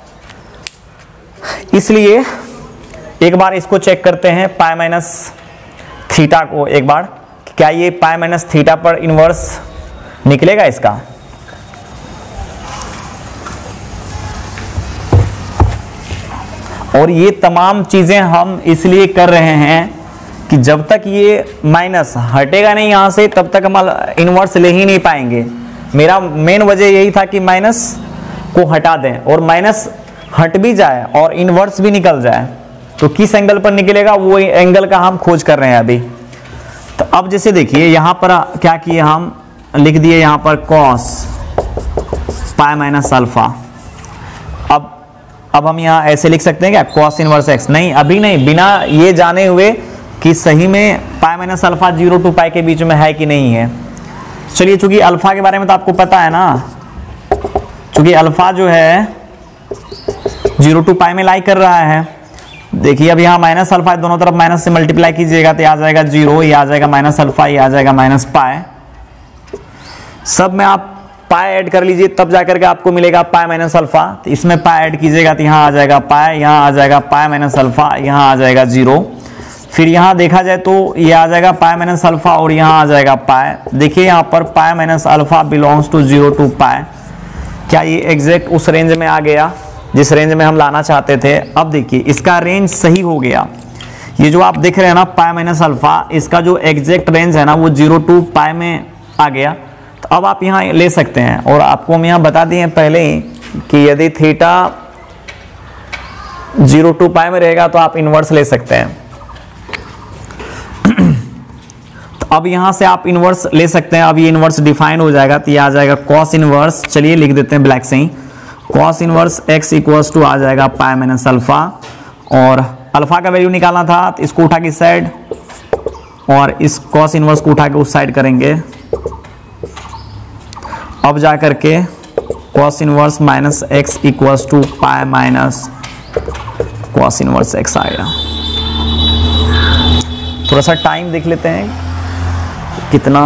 इसलिए एक बार इसको चेक करते हैं पाई माइनस थीटा को एक बार, क्या ये पाई माइनस थीटा पर इनवर्स निकलेगा इसका। और ये तमाम चीजें हम इसलिए कर रहे हैं कि जब तक ये माइनस हटेगा नहीं यहां से तब तक हम इनवर्स ले ही नहीं पाएंगे। मेरा मेन वजह यही था कि माइनस को हटा दें और माइनस हट भी जाए और इनवर्स भी निकल जाए तो किस एंगल पर निकलेगा वो एंगल का हम खोज कर रहे हैं अभी। तो अब जैसे देखिए यहां पर क्या किए, हम लिख दिए यहां पर कॉस पाई माइनस अल्फा। अब अब हम यहां ऐसे लिख सकते हैं क्या, कॉस इनवर्स एक्स? नहीं, अभी नहीं, बिना ये जाने हुए कि सही में pi minus alpha zero to pi के बीच में है कि नहीं है। चलिए, चूंकि अल्फा के बारे में तो आपको पता है ना, चूंकि अल्फा जो है जीरो टू पाई में लाई कर रहा है। देखिए अब यहाँ माइनस अल्फा दोनों तरफ माइनस से मल्टीप्लाई कीजिएगा तो आ जाएगा जीरो, ये आ जाएगा माइनस अल्फा, ये आ जाएगा माइनस पाई। सब में आप पाई ऐड कर लीजिए तब जाकर के आपको मिलेगा पाई माइनस अल्फा। तो इसमें पाई ऐड कीजिएगा तो यहाँ आ जाएगा पाई, यहाँ आ जाएगा पाई माइनस अल्फा, यहाँ आ जाएगा जीरो। फिर यहाँ देखा जाए तो ये आ जाएगा पाई माइनस अल्फा और यहाँ आ जाएगा पाई। देखिए यहाँ पर pi minus alpha belongs to zero to pi. क्या ये एग्जैक्ट उस रेंज में आ गया जिस रेंज में हम लाना चाहते थे? अब देखिए इसका रेंज सही हो गया। ये जो आप देख रहे हैं ना पाई माइनस अल्फा, इसका जो एग्जैक्ट रेंज है ना वो जीरो टू पाई में आ गया। तो अब आप यहाँ ले सकते हैं और आपको हम यहाँ बता दिए पहले ही कि यदि थीटा जीरो टू पाई में रहेगा तो आप इनवर्स ले सकते हैं। तो अब यहाँ से आप इनवर्स ले सकते हैं। अब ये इनवर्स डिफाइन हो जाएगा तो ये आ जाएगा कॉस इनवर्स, चलिए लिख देते हैं ब्लैक से ही, cos inverse x equals to आ जाएगा पाई माइनस अल्फा। और अल्फा का वैल्यू निकालना था तो इसको उठा के इस साइड और इस कॉस इनवर्स को उठा के उस साइड करेंगे। अब जा करके cos inverse minus x equals to pi minus cos inverse x आएगा। थोड़ा सा टाइम देख लेते हैं कितना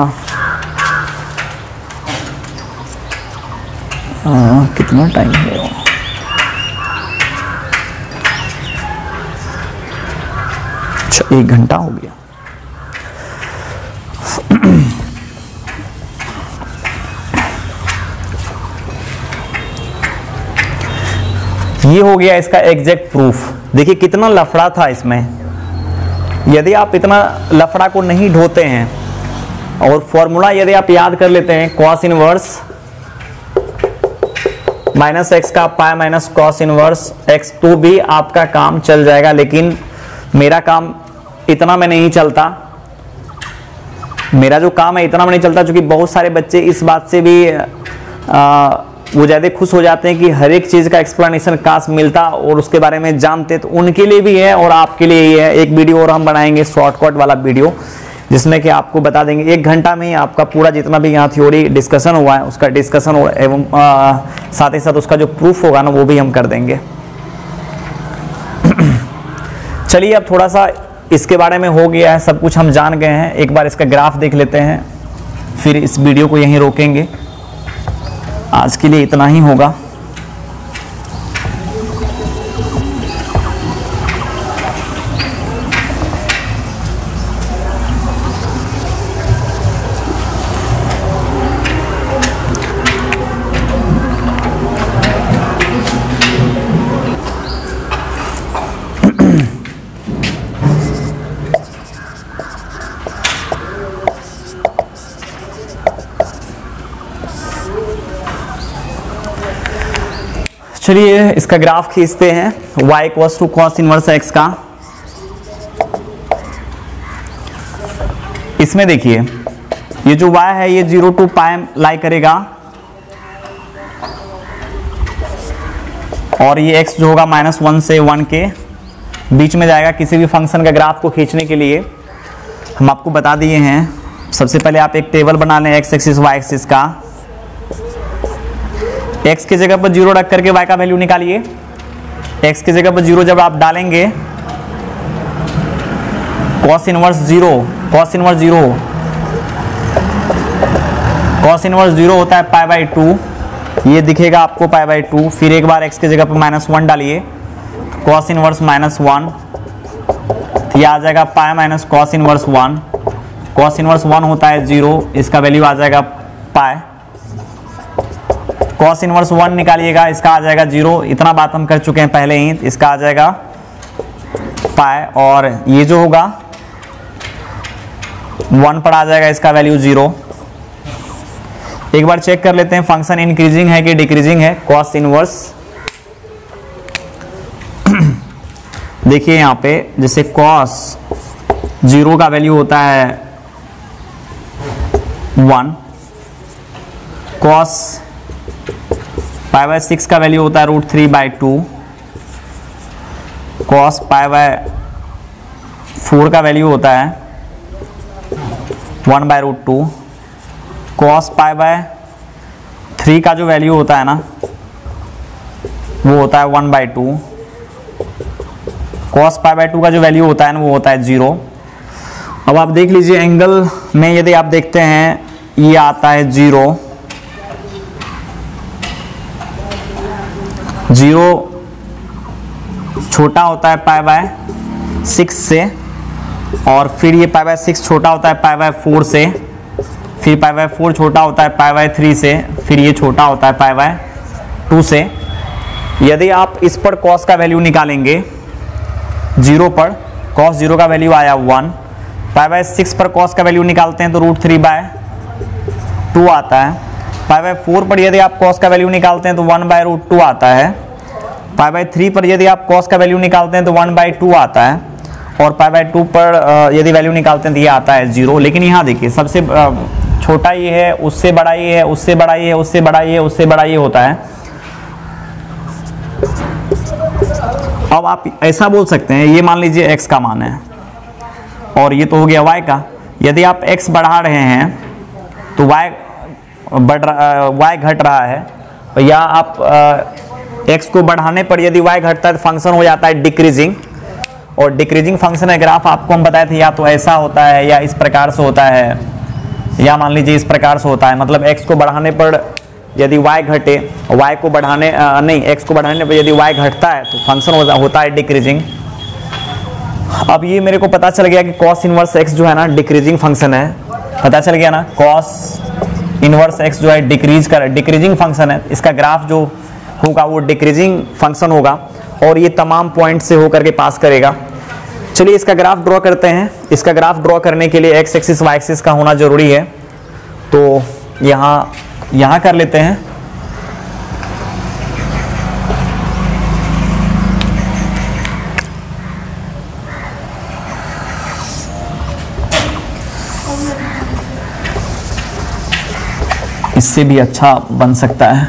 आ, कितना टाइम है। अच्छा, एक घंटा हो गया। ये हो गया इसका एग्जैक्ट प्रूफ। देखिए कितना लफड़ा था इसमें। यदि आप इतना लफड़ा को नहीं ढोते हैं और फॉर्मूला यदि आप याद कर लेते हैं कॉस इनवर्स माइनस एक्स का pi minus cos inverse x, तो भी आपका काम चल जाएगा। लेकिन मेरा काम इतना में नहीं चलता, मेरा जो काम है इतना में नहीं चलता, क्योंकि बहुत सारे बच्चे इस बात से भी आ, वो ज़्यादा खुश हो जाते हैं कि हर एक चीज़ का एक्सप्लेनेशन काश मिलता और उसके बारे में जानते। तो उनके लिए भी है और आपके लिए ही है। एक वीडियो और हम बनाएंगे शॉर्टकट वाला वीडियो जिसमें कि आपको बता देंगे एक घंटा में ही आपका पूरा जितना भी यहाँ थ्योरी डिस्कशन हुआ है उसका डिस्कशन एवं साथ ही साथ उसका जो प्रूफ होगा ना वो भी हम कर देंगे। चलिए अब थोड़ा सा इसके बारे में हो गया है, सब कुछ हम जान गए हैं। एक बार इसका ग्राफ देख लेते हैं, फिर इस वीडियो को यहीं रोकेंगे। आज के लिए इतना ही होगा। चलिए इसका ग्राफ खींचते हैं y equals to cos inverse x का। इसमें देखिए ये जो y है ये जीरो टू पाई लाई करेगा और ये x जो होगा माइनस वन से वन के बीच में जाएगा। किसी भी फंक्शन का ग्राफ को खींचने के लिए हम आपको बता दिए हैं। सबसे पहले आप एक टेबल बना लें x एक्सिस y एक्सिस का। x की जगह पर जीरो रख करके y का वैल्यू निकालिए। x की जगह पर जीरो जब आप डालेंगे cos inverse zero, cos inverse zero cos inverse zero होता है पाई बाई टू, ये दिखेगा आपको पाई बाई टू। फिर एक बार x की जगह पर माइनस वन डालिए, cos इनवर्स माइनस वन, ये आ जाएगा pi minus cos inverse one. cos inverse one होता है जीरो, इसका वैल्यू आ जाएगा पाई, कॉस इनवर्स वन निकालिएगा, इसका आ जाएगा जीरो, इतना बात हम कर चुके हैं पहले ही, इसका आ जाएगा पाई, और ये जो होगा वन पर आ जाएगा, इसका वैल्यू जीरो। एक बार चेक कर लेते हैं फंक्शन इंक्रीजिंग है कि डिक्रीजिंग है। कॉस इनवर्स देखिए यहाँ पे जैसे कॉस जीरो का वैल्यू होता है one, cos pi by six का वैल्यू होता है root three by two, cos pi by four का वैल्यू होता है one by root two, cos pi by three का जो वैल्यू होता है ना वो होता है one by two, cos pi by two का जो वैल्यू होता है ना वो होता है जीरो। अब आप देख लीजिए एंगल में यदि आप देखते हैं ये आता है जीरो, जीरो छोटा होता है पाई बाय सिक्स से, और फिर ये पाई बाय सिक्स छोटा होता है पाई बाय फोर से, फिर पाई बाय फोर छोटा होता है पाई बाय थ्री से, फिर ये छोटा होता है पाई बाय टू से। यदि आप इस पर कॉस का वैल्यू निकालेंगे जीरो पर, कॉस जीरो का वैल्यू आया वन, पाई बाय सिक्स पर कॉस का वैल्यू निकालते हैं तो रूट थ्री बाय टू आता है, पाई बाय फोर पर यदि आप कॉस का वैल्यू निकालते हैं तो वन बाय रूट टू आता है, पाई बाय थ्री पर यदि आप कॉस का वैल्यू निकालते हैं तो वन बाई टू आता है, और पाई बाय टू पर यदि वैल्यू निकालते हैं तो ये आता है जीरो। लेकिन यहाँ देखिए सबसे छोटा ये है, उससे बड़ा ये है, उससे बड़ा ये है, उससे बड़ा ये है, उससे बड़ा ये होता है। अब आप ऐसा बोल सकते हैं, ये मान लीजिए x का मान है और ये तो हो गया y का। यदि आप x बढ़ा रहे हैं तो y बढ़ रहा, y घट रहा है, या आप x को बढ़ाने पर यदि y घटता है तो फंक्शन हो जाता है डिक्रीजिंग, और डिक्रीजिंग फंक्शन का ग्राफ आपको हम बताए थे या तो ऐसा होता है या इस प्रकार से होता है, या मान लीजिए इस प्रकार से होता है। मतलब x को बढ़ाने पर यदि y घटे, y को बढ़ाने आ, नहीं x को बढ़ाने पर यदि y घटता है तो फंक्शन हो, होता है डिक्रीजिंग। अब ये मेरे को पता चल गया कि cos इनवर्स x जो है ना डिक्रीजिंग फंक्शन है, पता चल गया ना, cos इनवर्स x जो है डिक्रीज कर डिक्रीजिंग फंक्शन है, इसका ग्राफ जो होगा वो डिक्रीजिंग फंक्शन होगा और ये तमाम पॉइंट से होकर के पास करेगा। चलिए इसका ग्राफ ड्रॉ करते हैं। इसका ग्राफ ड्रॉ करने के लिए एक्स एक्सिस वाई एक्सिस का होना जरूरी है, तो यहाँ यहाँ कर लेते हैं। इससे भी अच्छा बन सकता है।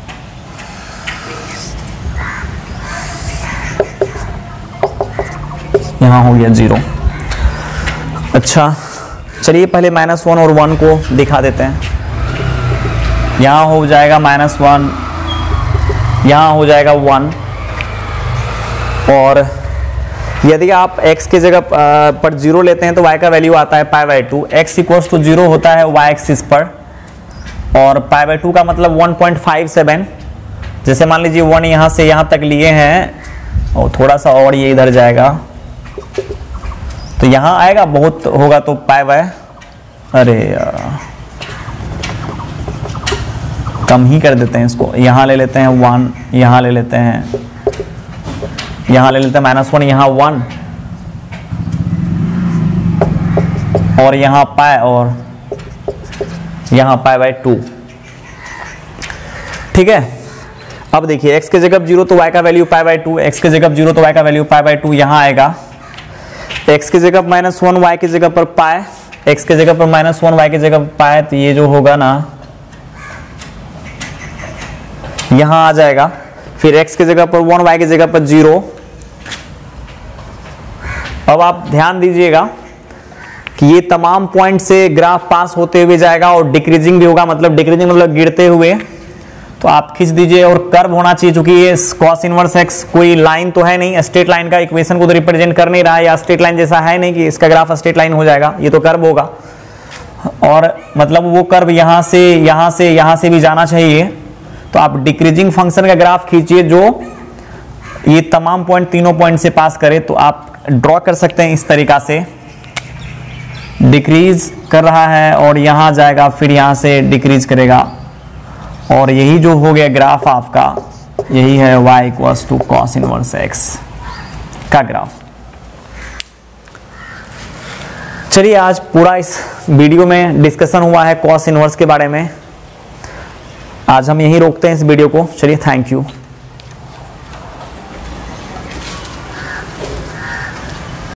यहाँ हो गया जीरो। अच्छा चलिए पहले माइनस वन और वन को दिखा देते हैं। यहाँ हो जाएगा माइनस वन, यहाँ हो जाएगा वन, और यदि आप x की जगह पर जीरो लेते हैं तो y का वैल्यू आता है pi by two. X equals to zero होता है y एक्सिस पर, और पाई बाय टू का मतलब वन पॉइंट फाइव सेवन। जैसे मान लीजिए वन यहाँ से यहाँ तक लिए हैं और थोड़ा सा और ये इधर जाएगा तो यहाँ आएगा, बहुत होगा तो पाई बाय, अरे यार कम ही कर देते हैं इसको। यहाँ ले लेते हैं वन, यहाँ ले लेते हैं, यहाँ ले लेते हैं माइनस वन, यहाँ वन, और यहाँ पाई, और यहाँ पाई बाय टू। ठीक है। अब देखिए x के जगह जीरो तो y का value pi by two, x के जगह जीरो तो y का वैल्यू पाई बाय टू यहाँ आएगा। x की जगह माइनस वन, वाई की जगह पर पाई, x की जगह पर माइनस वन, वाई की जगह पर पाई, तो ये जो होगा ना यहाँ आ जाएगा। फिर x की जगह पर वन, y की जगह पर जीरो। अब आप ध्यान दीजिएगा कि ये तमाम पॉइंट से ग्राफ पास होते हुए जाएगा और डिक्रीजिंग भी होगा, मतलब डिक्रीजिंग मतलब गिरते हुए। तो आप खींच दीजिए और कर्व होना चाहिए, क्योंकि ये cos इनवर्स x कोई लाइन तो है नहीं, स्ट्रेट लाइन का इक्वेशन को तो रिप्रेजेंट कर नहीं रहा है, या स्ट्रेट लाइन जैसा है नहीं कि इसका ग्राफ स्ट्रेट लाइन हो जाएगा, ये तो कर्व होगा। और मतलब वो कर्व यहाँ से यहाँ से यहाँ से भी जाना चाहिए। तो आप डिक्रीजिंग फंक्शन का ग्राफ खींचिए जो ये तमाम पॉइंट तीनों पॉइंट से पास करे, तो आप ड्रॉ कर सकते हैं इस तरीका से। डिक्रीज कर रहा है और यहाँ जाएगा, फिर यहाँ से डिक्रीज करेगा, और यही जो हो गया ग्राफ आपका, यही है y equals to cos inverse x का ग्राफ। चलिए आज पूरा इस वीडियो में डिस्कशन हुआ है कॉस इनवर्स के बारे में। आज हम यहीं रोकते हैं इस वीडियो को। चलिए, थैंक यू।